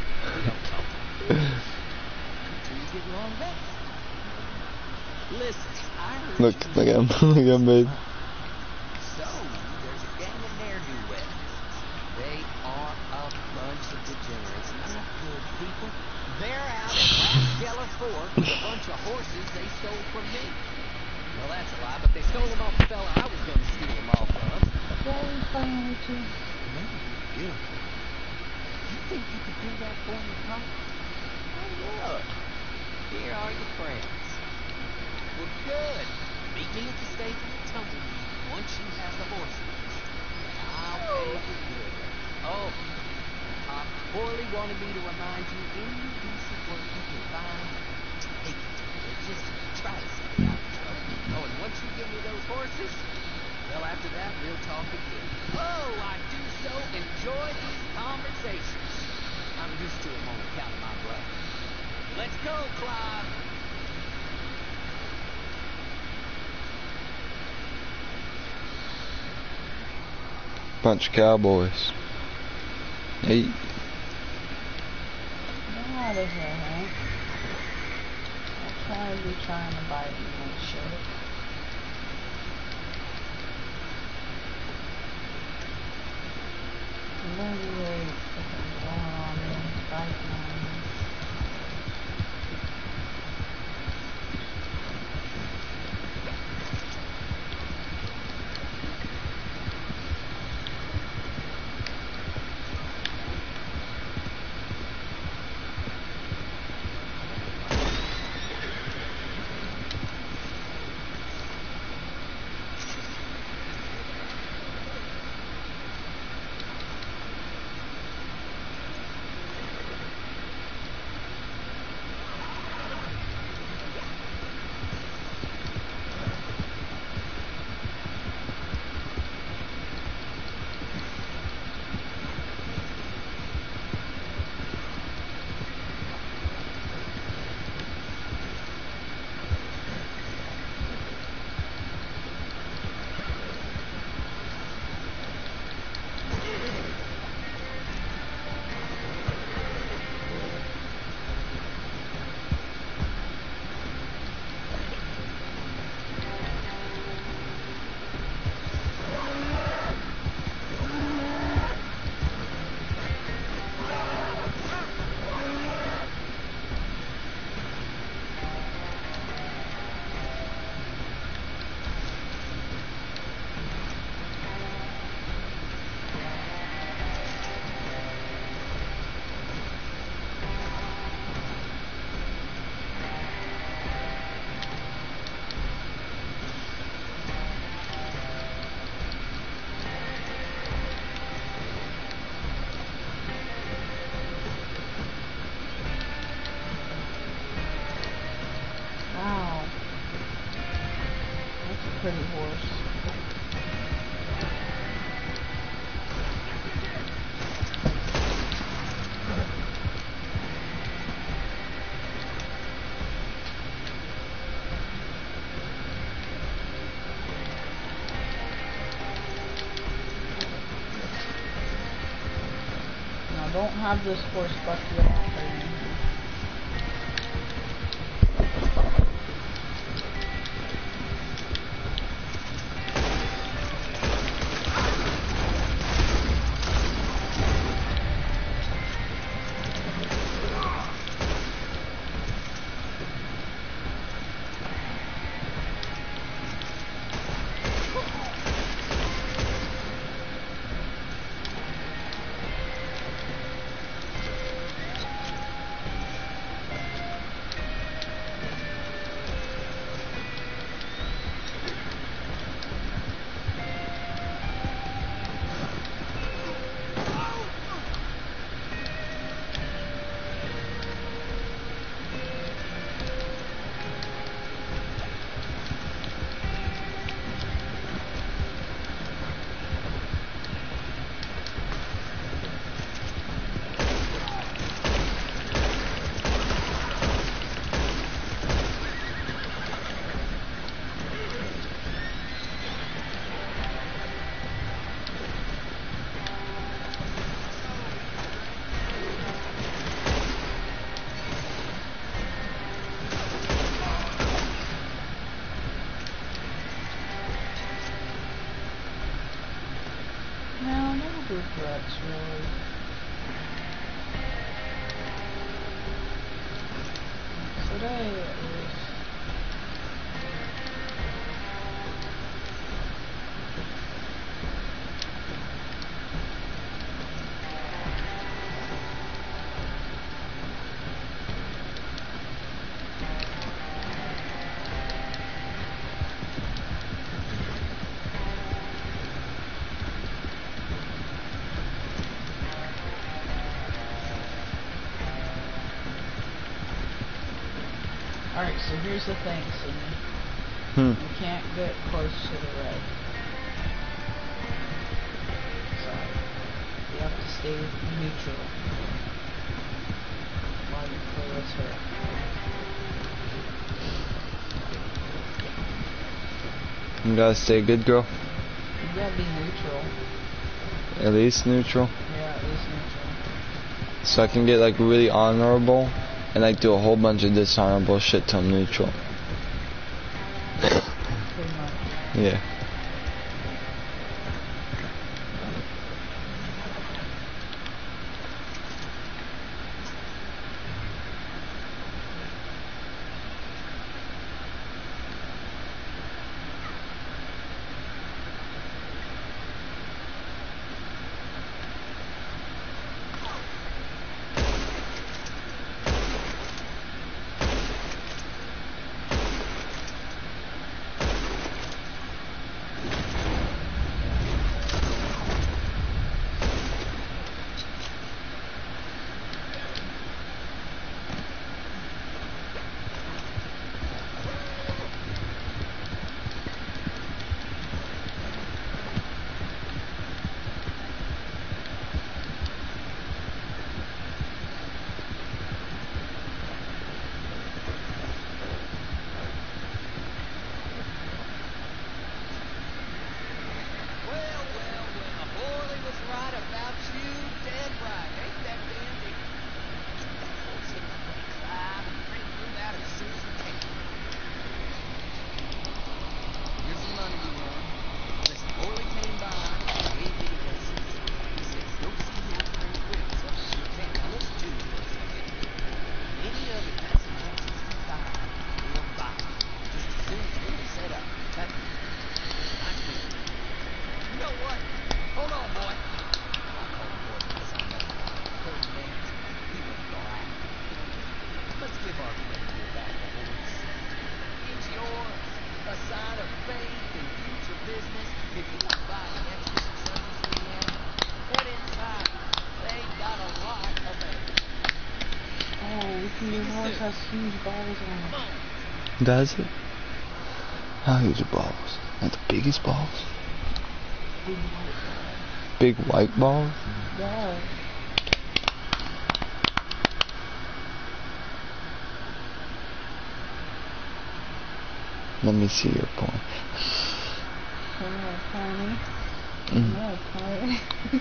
Look, look at him. Look at him, babe. So, there's a gang of ne'er-do-wells. They are a bunch of degenerates, not good people. They're out at Rathskeller Fork with a bunch of horses they stole from me. Well, that's a lie, but they stole them off the fella I was going to steal them off of. Very funny too. No, you. You think you could do that for me, Pop? Oh, look. Here are your friends. Well, good. Meet me at the stable at Tumbleweed once you have the horses. I'll pay you good. Oh, Pop poorly wanted me to remind you any piece of work you can find. Hey, just try to stay out of trouble. Oh, and once you give me those horses, well, after that, we'll talk again. Oh, I do so enjoy these conversations. I'm used to them on account of my brother. Let's go, Clive. Bunch of cowboys. Hey. Get out of here, huh? I'll try to be trying to bite you and shit. Literally fucking going on me, biting on me. Wow. That's a pretty horse. Now don't have this horse buck you off or anything. no regrets, really. Today, at least. Alright, so here's the thing, Sydney. Hmm. You can't get close to the red. So, you have to stay neutral while you play with her. You gotta stay good, girl. You gotta be neutral. At least neutral. Yeah, at least neutral. So I can get like really honorable and like do a whole bunch of dishonorable shit till I'm neutral. Pretty much. Yeah. Well, well, well, Morley was right about you, dead right. Ain't that dandy? We'll take the twenty-five and print through that as soon as we can. Here's the money you won. Listen, Morley came by and gave me the receipts. He says you'll see him pretty quick, so you can't. Now let's do it for a second. Any other Jackson Jacksons can buy, we'll buy. Just as soon as we get set up. That's it. Nice meeting you. You know what? Hold on, boy. I call him boy because I know thirty minutes. He wouldn't go out. Let's give our friend here back the horse. It's yours. A sign of faith in future business. If you want to buy an extra from Southern Indiana, head inside. They got a lot available. Oh, your horse has huge balls on Come it. on. Does it? How huge balls? Not the biggest balls? Big white balls. Big white balls? Yeah. Let me see your point. Come on, pony. Mm. Come on, pony.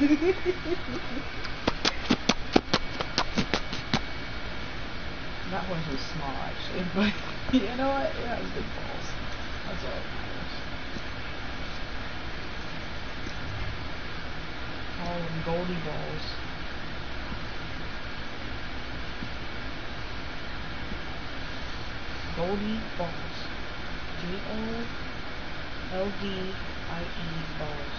That horse was small, actually, but you know what? It has big balls. That's all that matters. All them Goldie balls. Goldie balls. G O L D I E balls.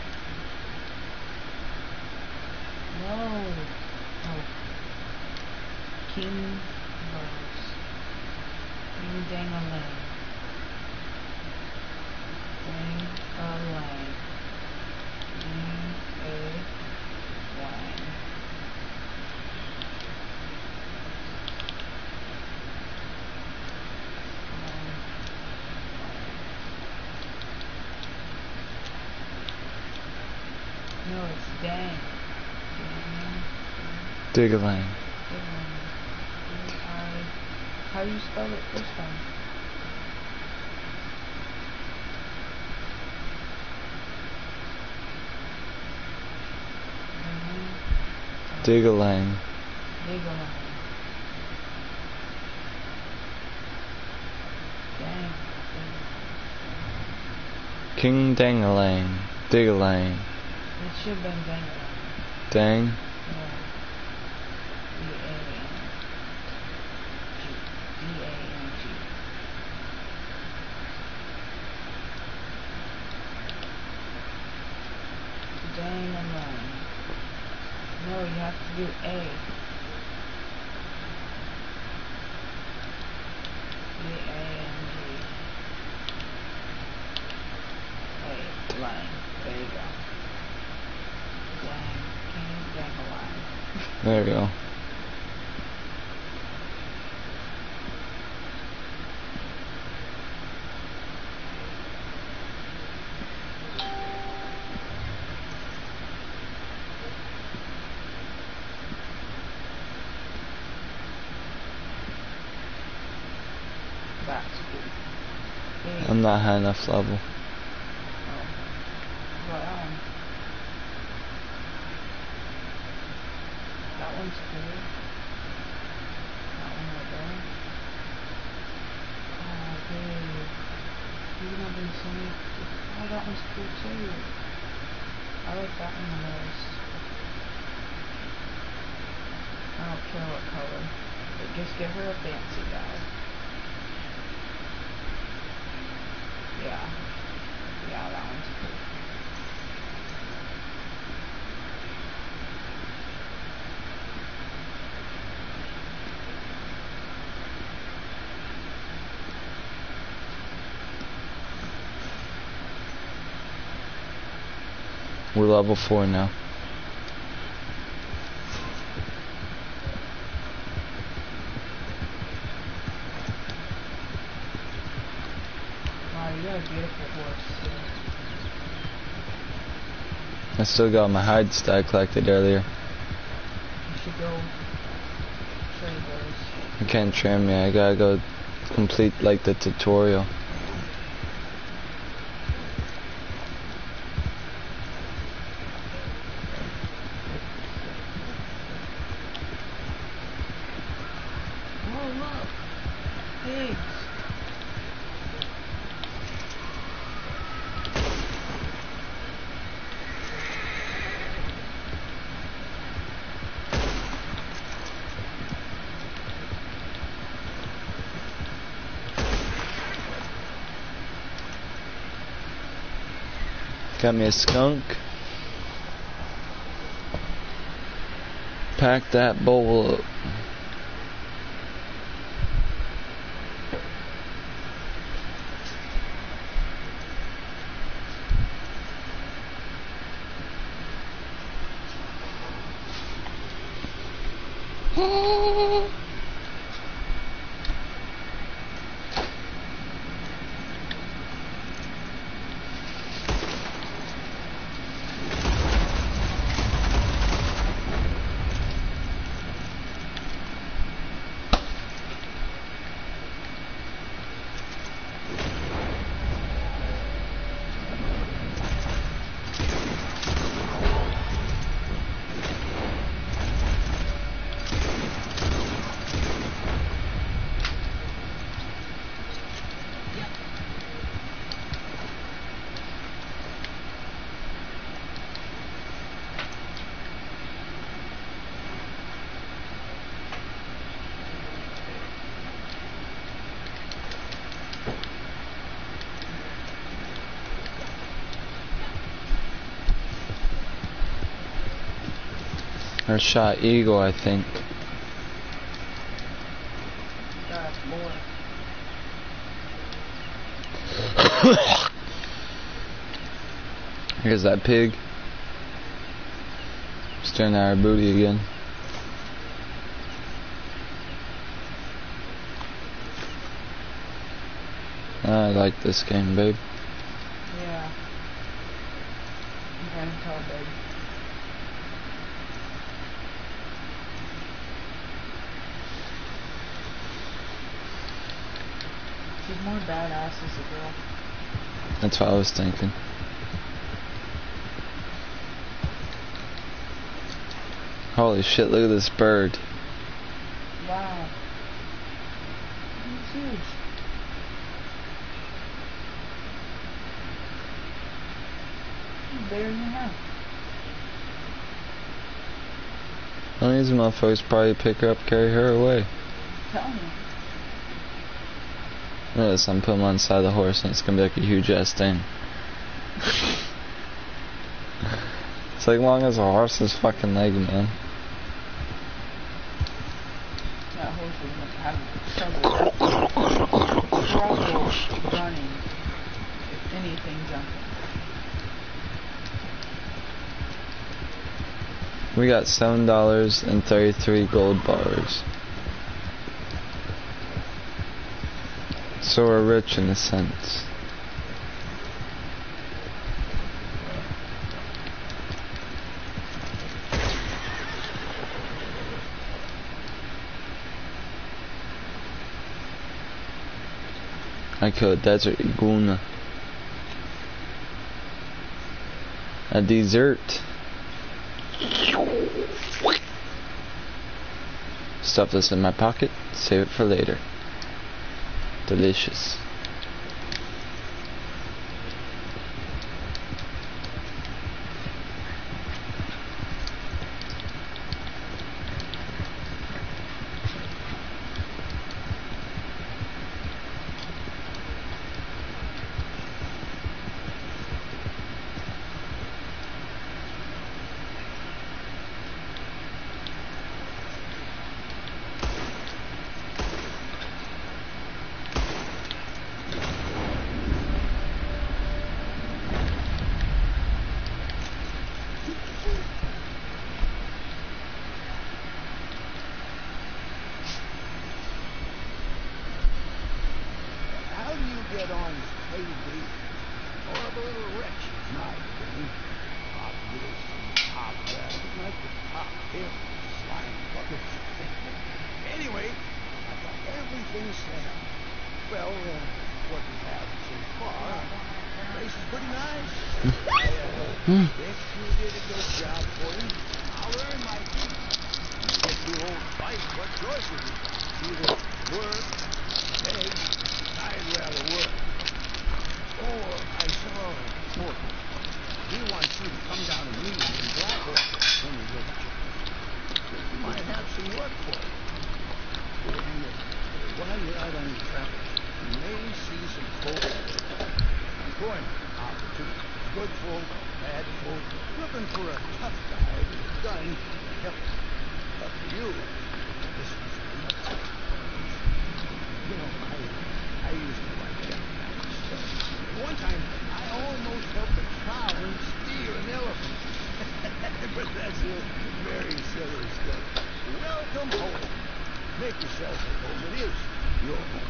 No. Oh. King balls. King dang-a-lang. Dang-a-lang. Dang-a-lang. No, it's dang. Dang. Dig-a-lang. I. How do you spell it first time? Dig-a-lang. Dig-a-lang. Dang. King dang-a-lang. Dig-a-lang. It should have been Banger. Dang. Yeah. B A N G. B A N G. Dang and Lang. No, you have to do A. B A N G. A. Lang. There you go. Lang. King Dangalang. There we go. That's good. A. I'm not high enough level. Oh. What that one? That one's cool. That one right there. Oh, dude. You've not been saying. Oh, that one's cool too. I like that one the most. I don't care what color. But just give her a fancy guy. Yeah. Yeah, that one's cool. We're level four now. Wow, you got a beautiful horse too. I still got my hide that I collected earlier. You should go trade those. I can't trim me. I gotta go complete like the tutorial. Oh, look! Pigs! Got me a skunk. Pack that bowl up. Or shot eagle, I think. That's more. Here's that pig. Staring at our booty again. I like this game, babe. Yeah. You can tell, babe. She's more badass as a girl. That's what I was thinking. Holy shit, look at this bird. Wow. It's huge. It's bigger than your house. One of these motherfuckers probably pick her up, carry her away. Tell me. Notice I'm putting him on the side of the horse and it's gonna be like a huge ass thing. It's like long as a horse's fucking leg, man. That horse is having trouble, trouble running, if anything jumping. We got seven dollars and thirty-three gold bars. So we're rich in a sense. I killed a desert iguana. A dessert. Stuff this in my pocket, save it for later. Delicious. How do you get on K D? Or a little rich, my opinion. Obvious and top rat, like the top hill, slime buckets. Anyway, I've got everything set up. Well, uh, what we have so far, the place is pretty nice. I, uh, if you did a good job for him, I'll earn my keep. If you won't fight, what choice have you got? Either work, beg, I'd rather work. Or I saw Morton. He wants you to come down and meet him in Blackwater when you get a chance. You might have some work for you. And uh, while you're out on your travels, you may see some folk. Employment opportunity. Good folk, bad folk, looking for a tough guy with a gun to help them. Up to you. This is enough. You know, I, I used to like that kind of stuff. One time, I almost helped a cow steer an elephant. But that's just very silly stuff. Welcome home. Make yourself at home. It is your home.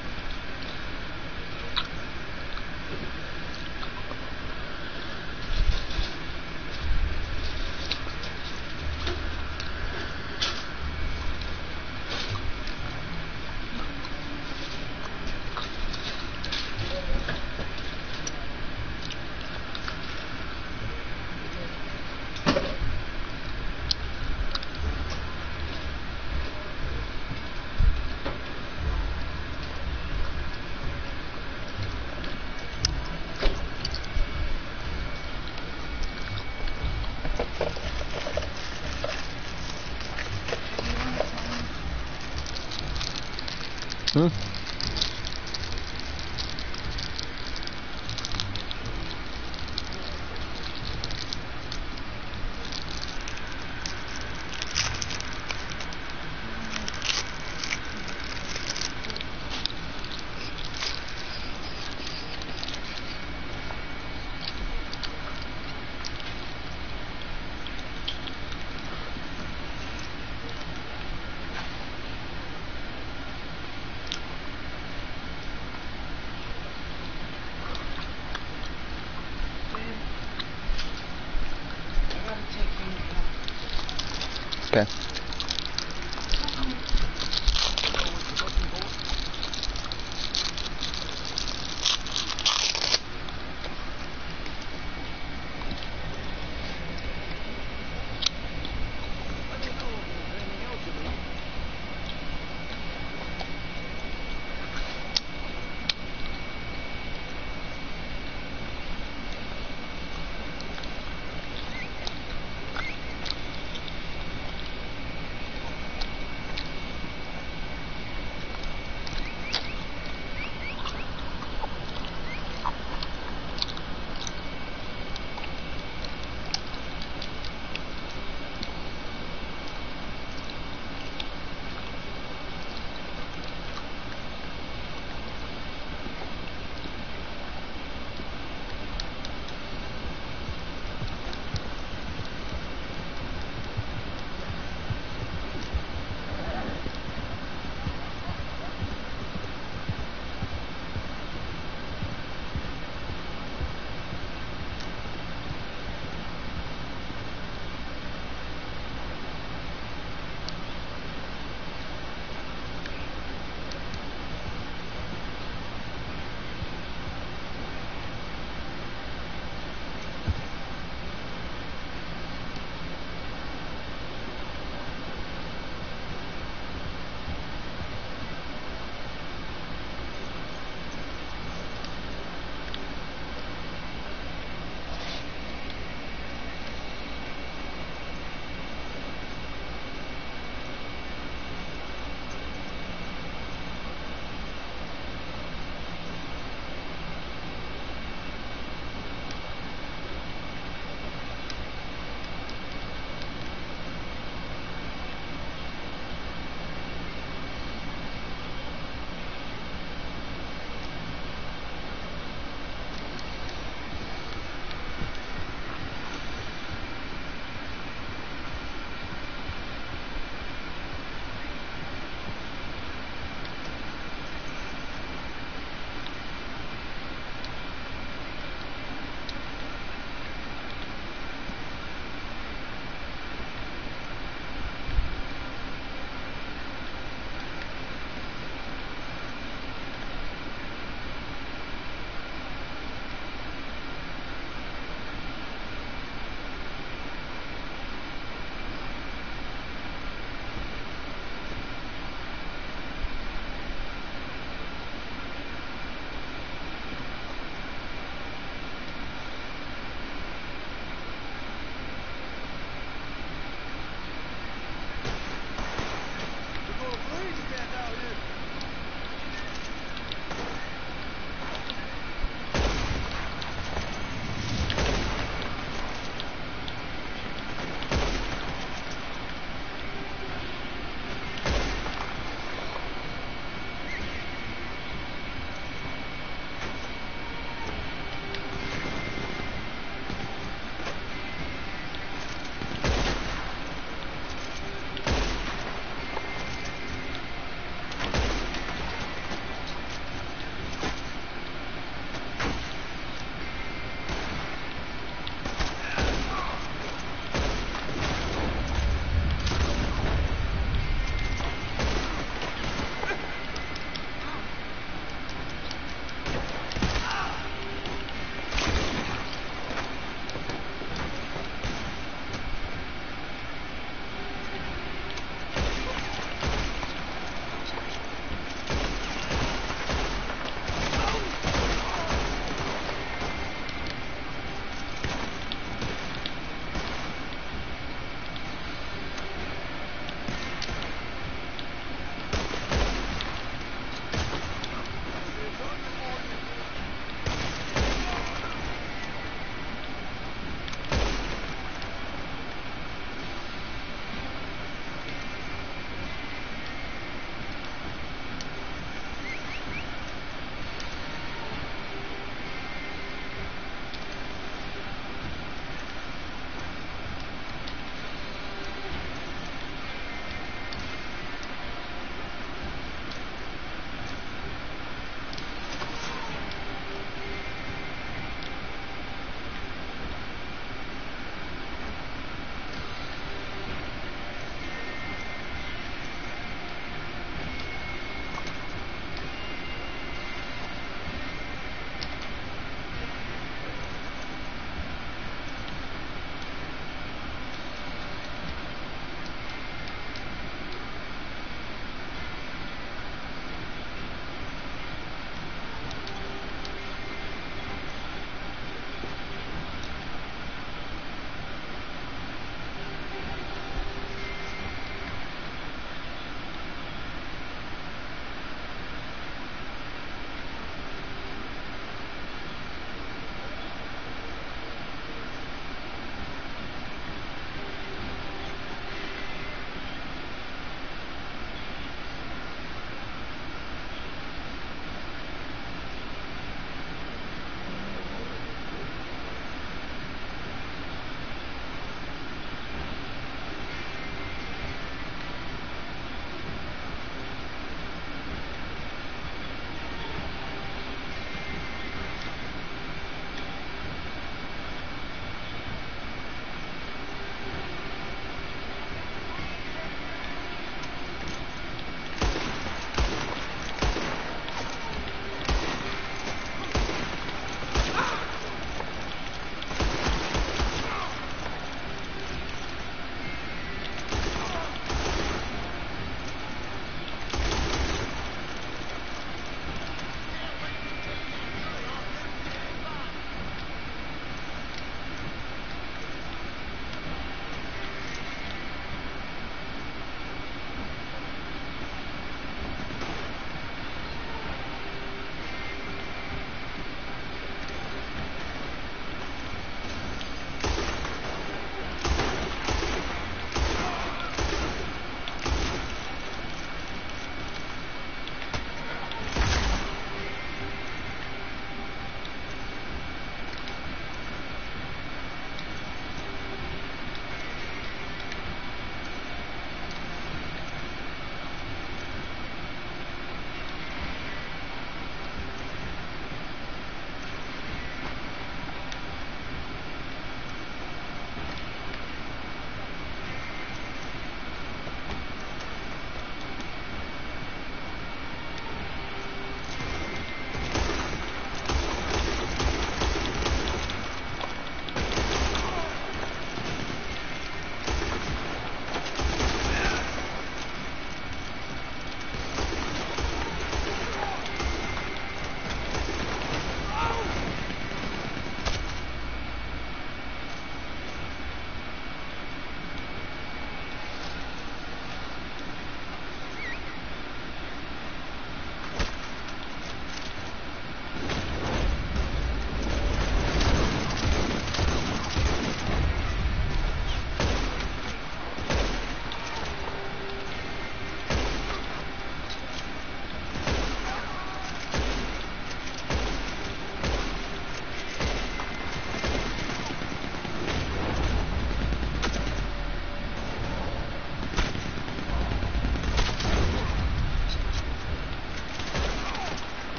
Hmm? Okay.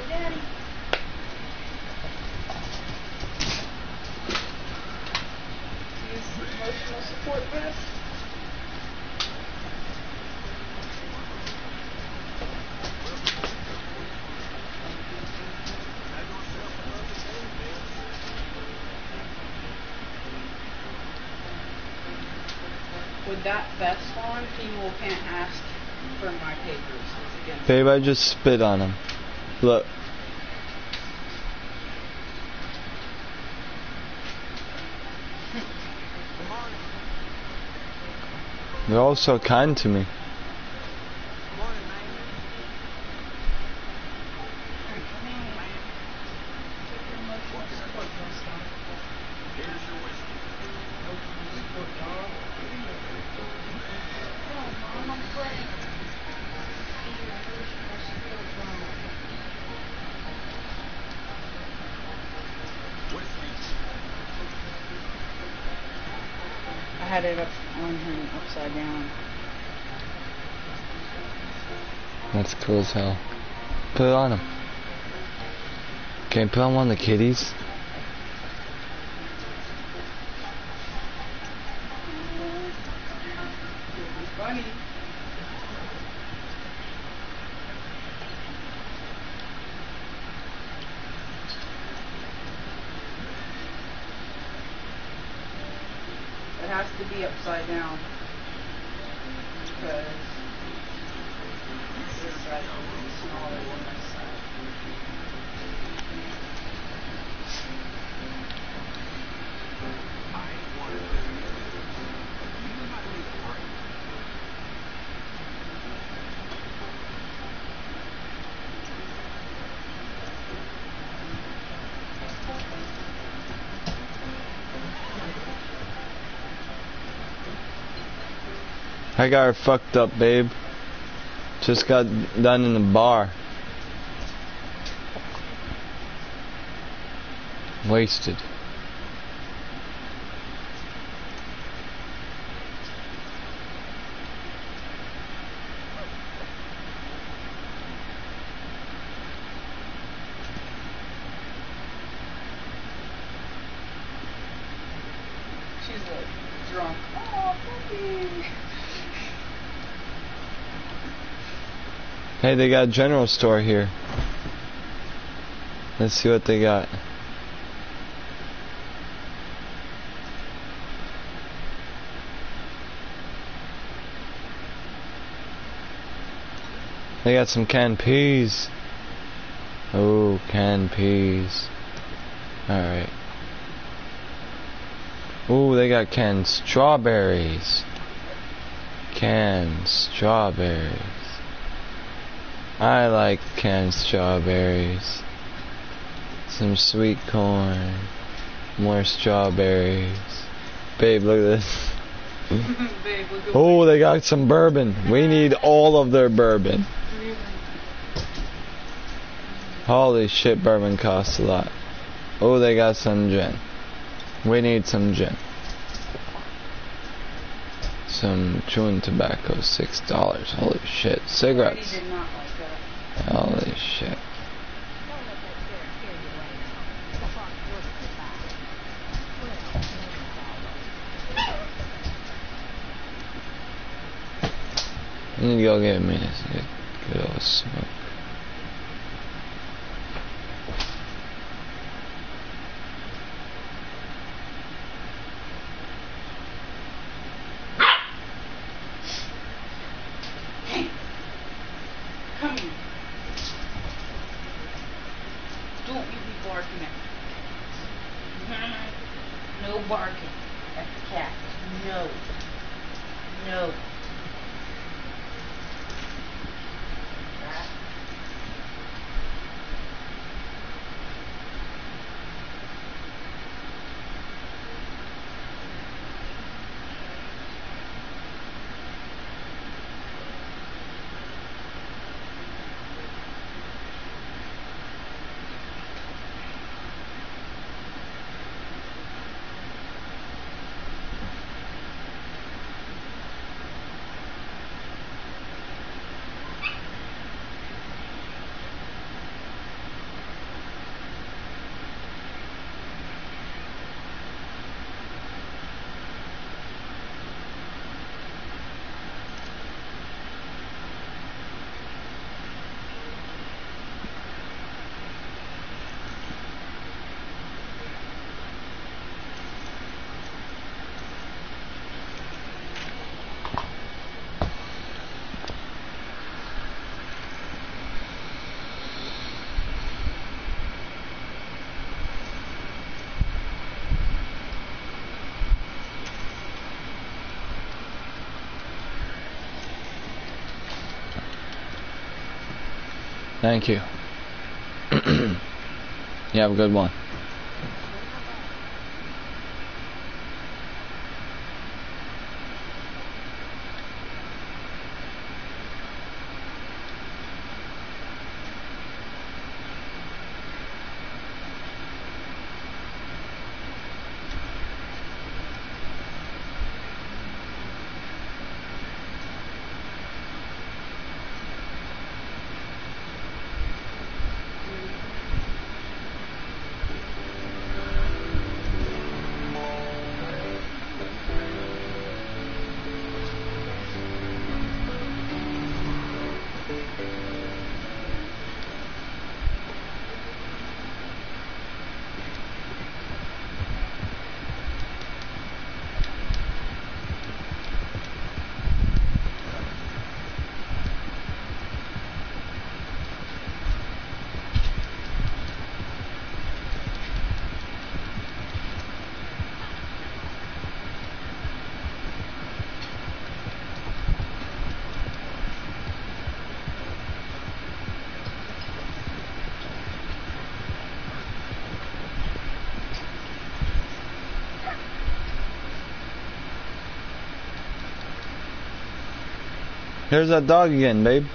daddy. Use emotional support vest. With that vest on, people can't ask for my papers. It's against Babe, I just spit on him. Look. They're all so kind to me. I had it up on him upside down. That's cool as hell. Put it on him. Can you put on one of the kitties? Funny. It has to be upside down because this side is smaller than this side. I got her fucked up, babe. Just got done in the bar. Wasted. She's like drunk. Oh, puppy. Hey, they got a general store here. Let's see what they got. They got some canned peas. Oh, canned peas. Alright. Oh, they got canned strawberries. Canned strawberries. I like canned strawberries. Some sweet corn. More strawberries. Babe, look at this. Babe, look at Oh, they got some bourbon. We need all of their bourbon. Holy shit, bourbon costs a lot. Oh, they got some gin. We need some gin. Some chewing tobacco, six dollars. Holy shit. Cigarettes. Did not like that. Holy shit. Don't let that chair carry you right now. The front door is the back. Well, I need to go get a minute. Get good old smoke. Come here. Don't you be barking at me. No barking at the cat. No. No. Rat. Thank you. You have a good one. Here's that dog again, babe.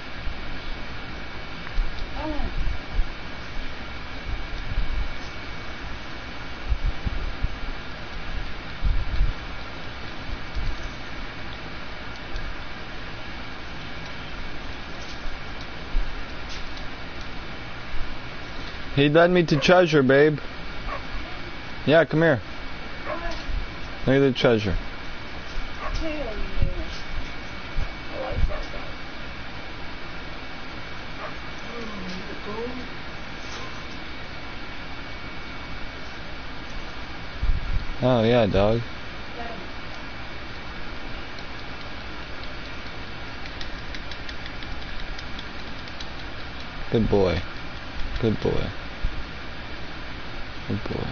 He led me to treasure, babe. Yeah, come here. Look at the treasure. Oh yeah, dog. Good boy. Good boy. Good boy.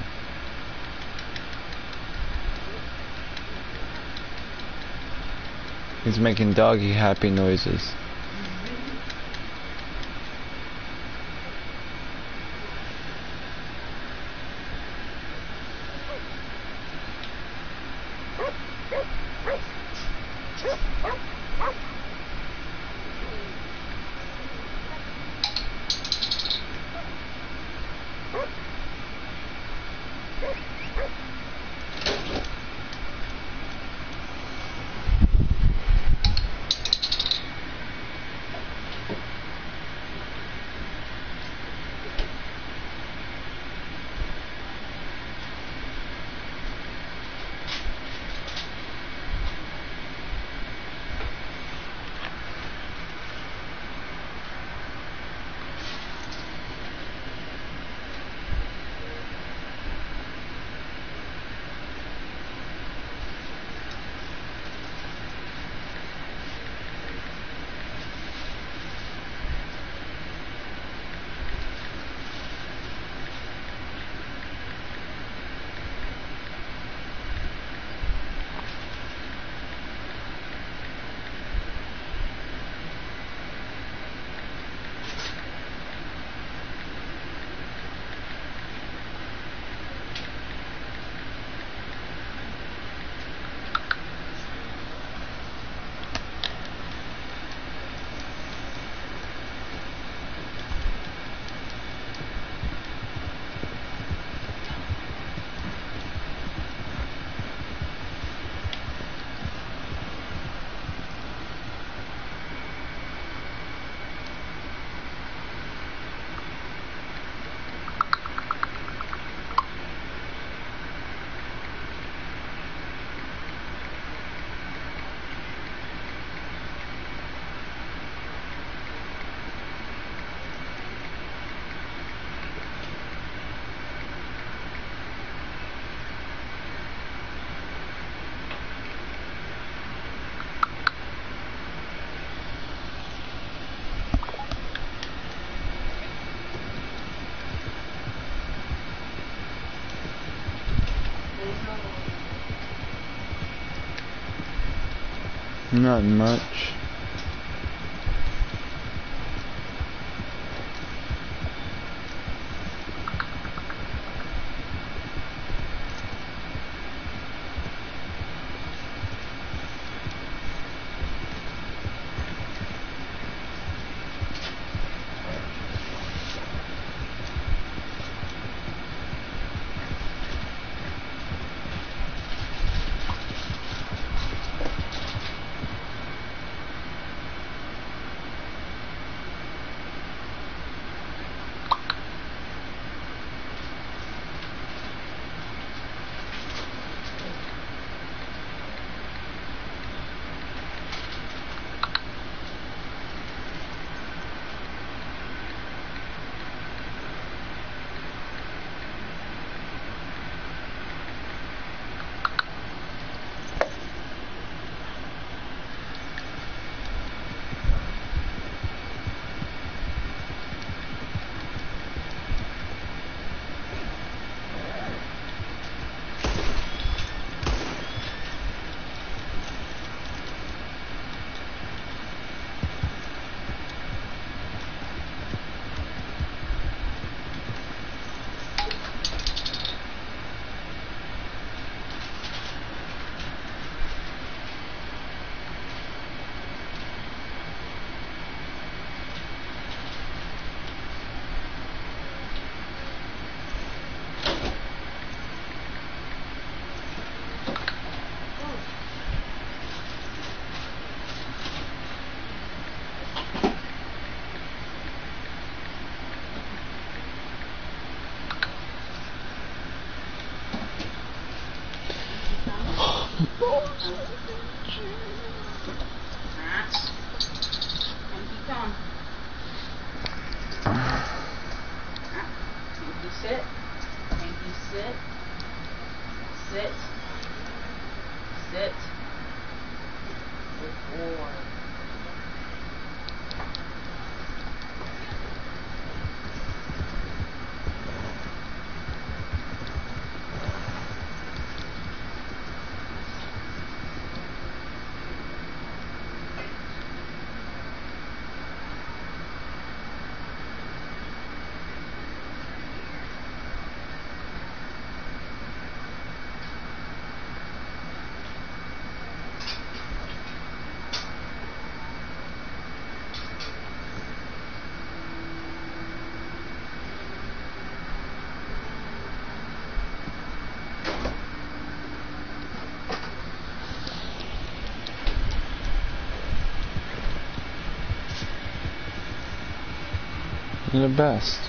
He's making doggy happy noises. Not much. Alright. And keep going. Alright. Pinky sit. Pinky sit. Sit. Sit. Good boy. You're the best.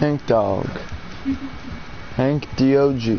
Hank Dog. Hank D O G.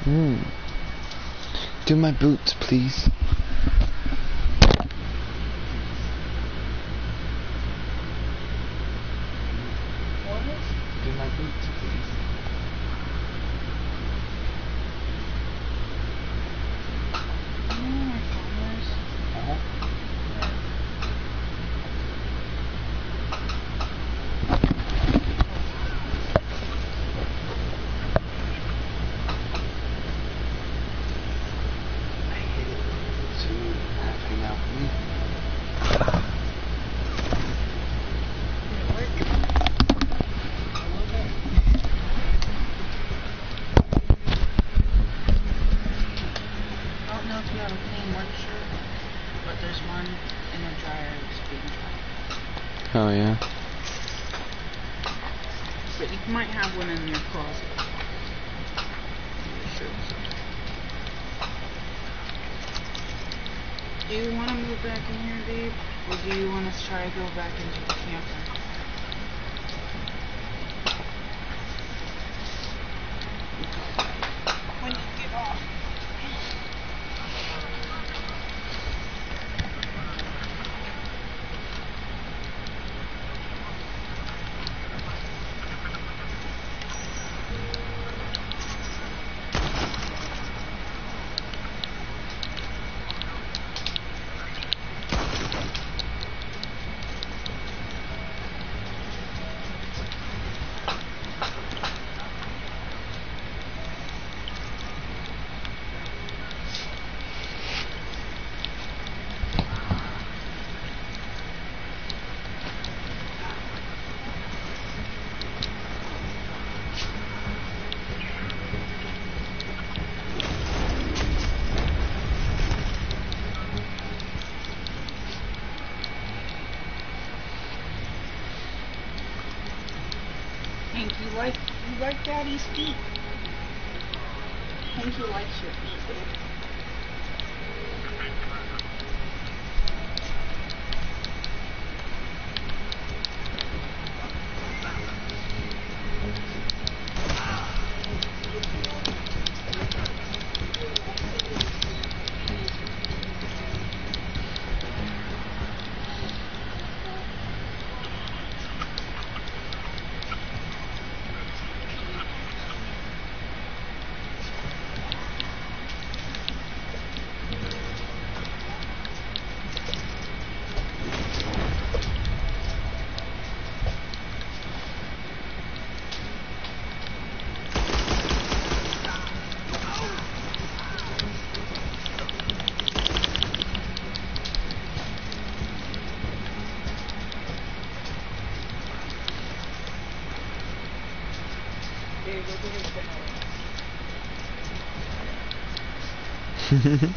Hmm. Do my boots, please. What? Do my boots, please. Mm, my cameras. Uh-huh. I hate it. So you have to hang out with me. Did it work? A little bit. I don't know if you have a clean work shirt, but there's one in the dryer that's being tried. Oh yeah. But you might have one in your closet. Your shirts. Do you want to move back in here, Dave? Or do you want us to try to go back into the camper? When you get off. Hank, you like you like Daddy's feet? Hank, you likes your feet, babe. Dave, look at his banner.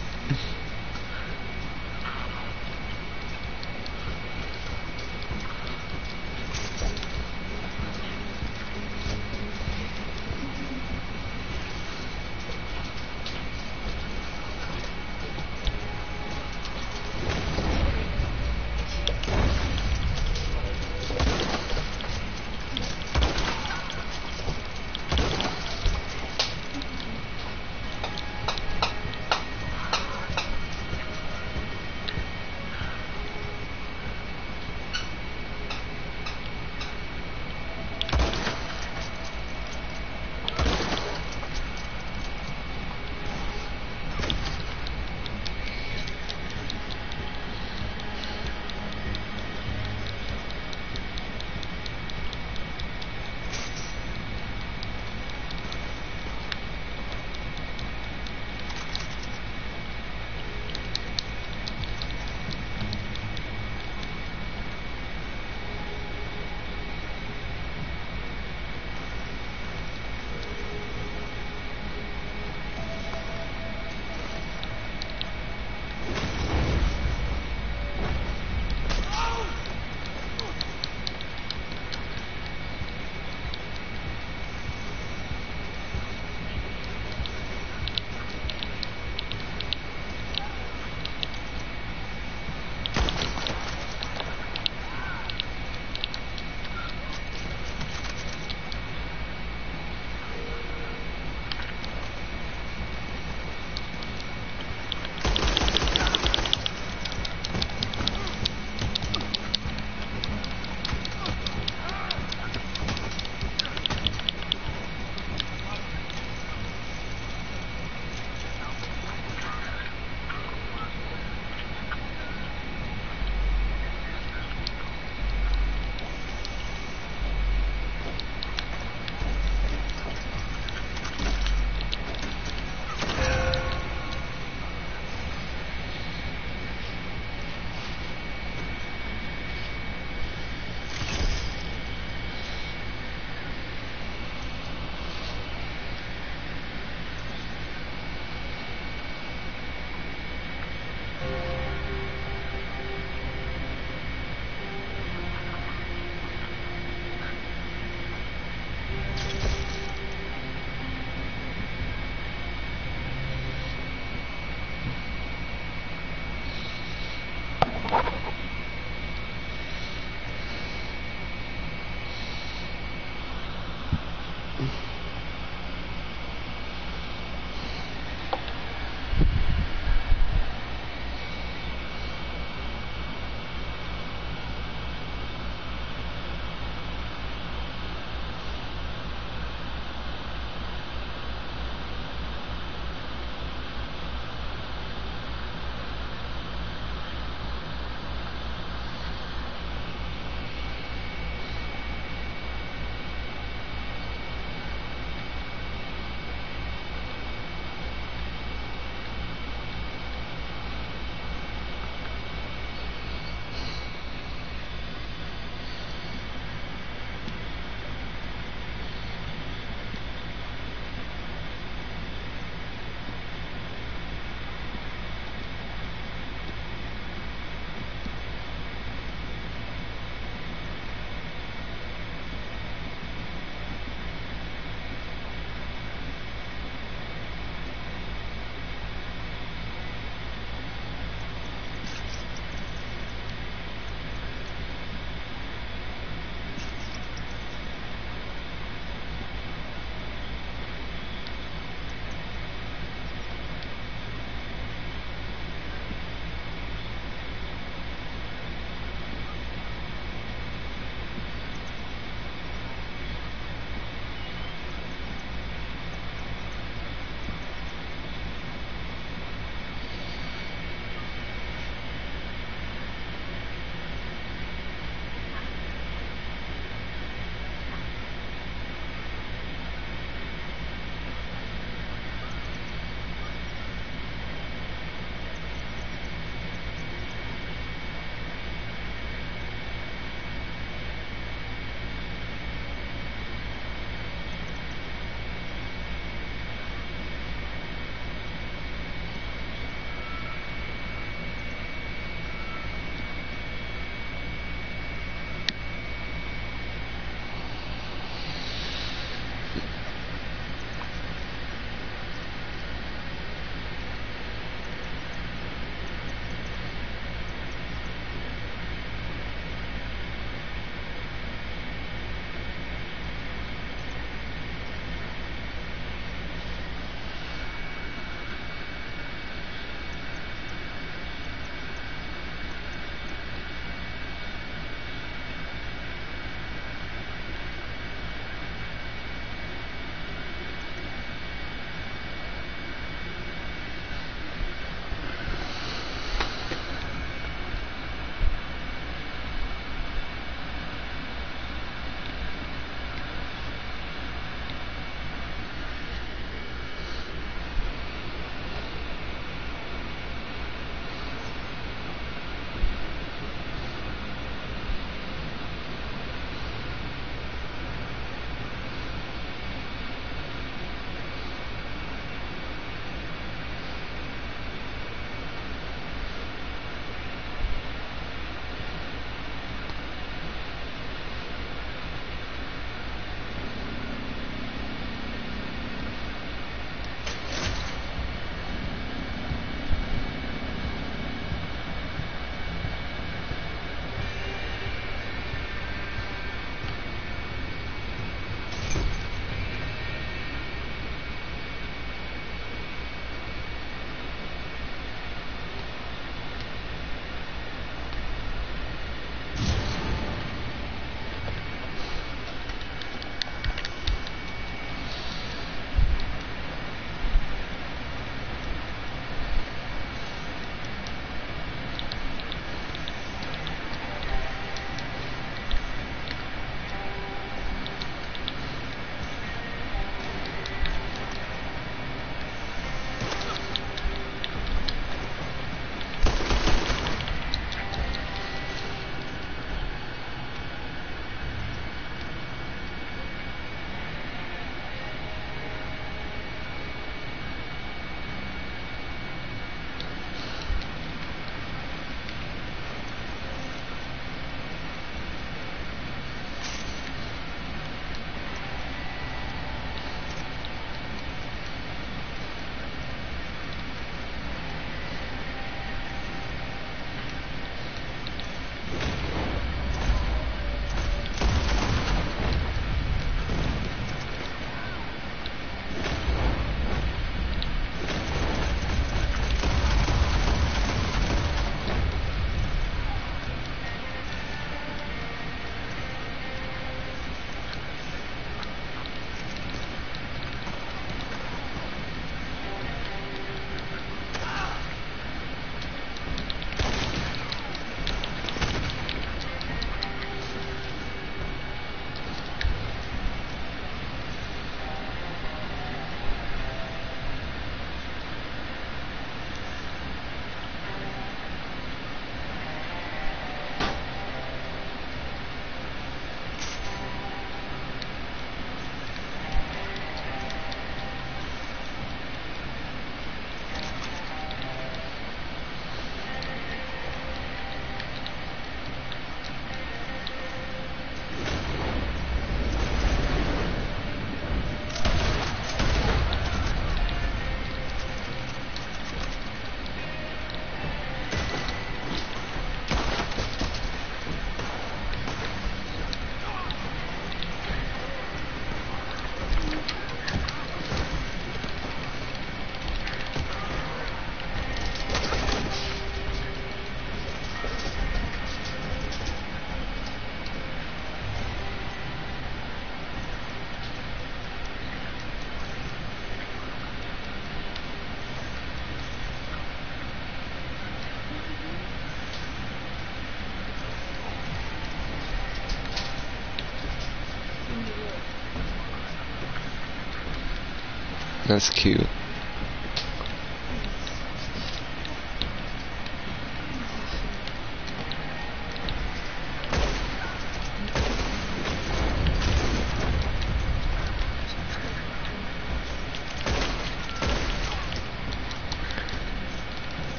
That's cute.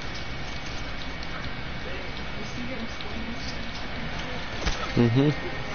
Is he getting swings? Mm-hmm.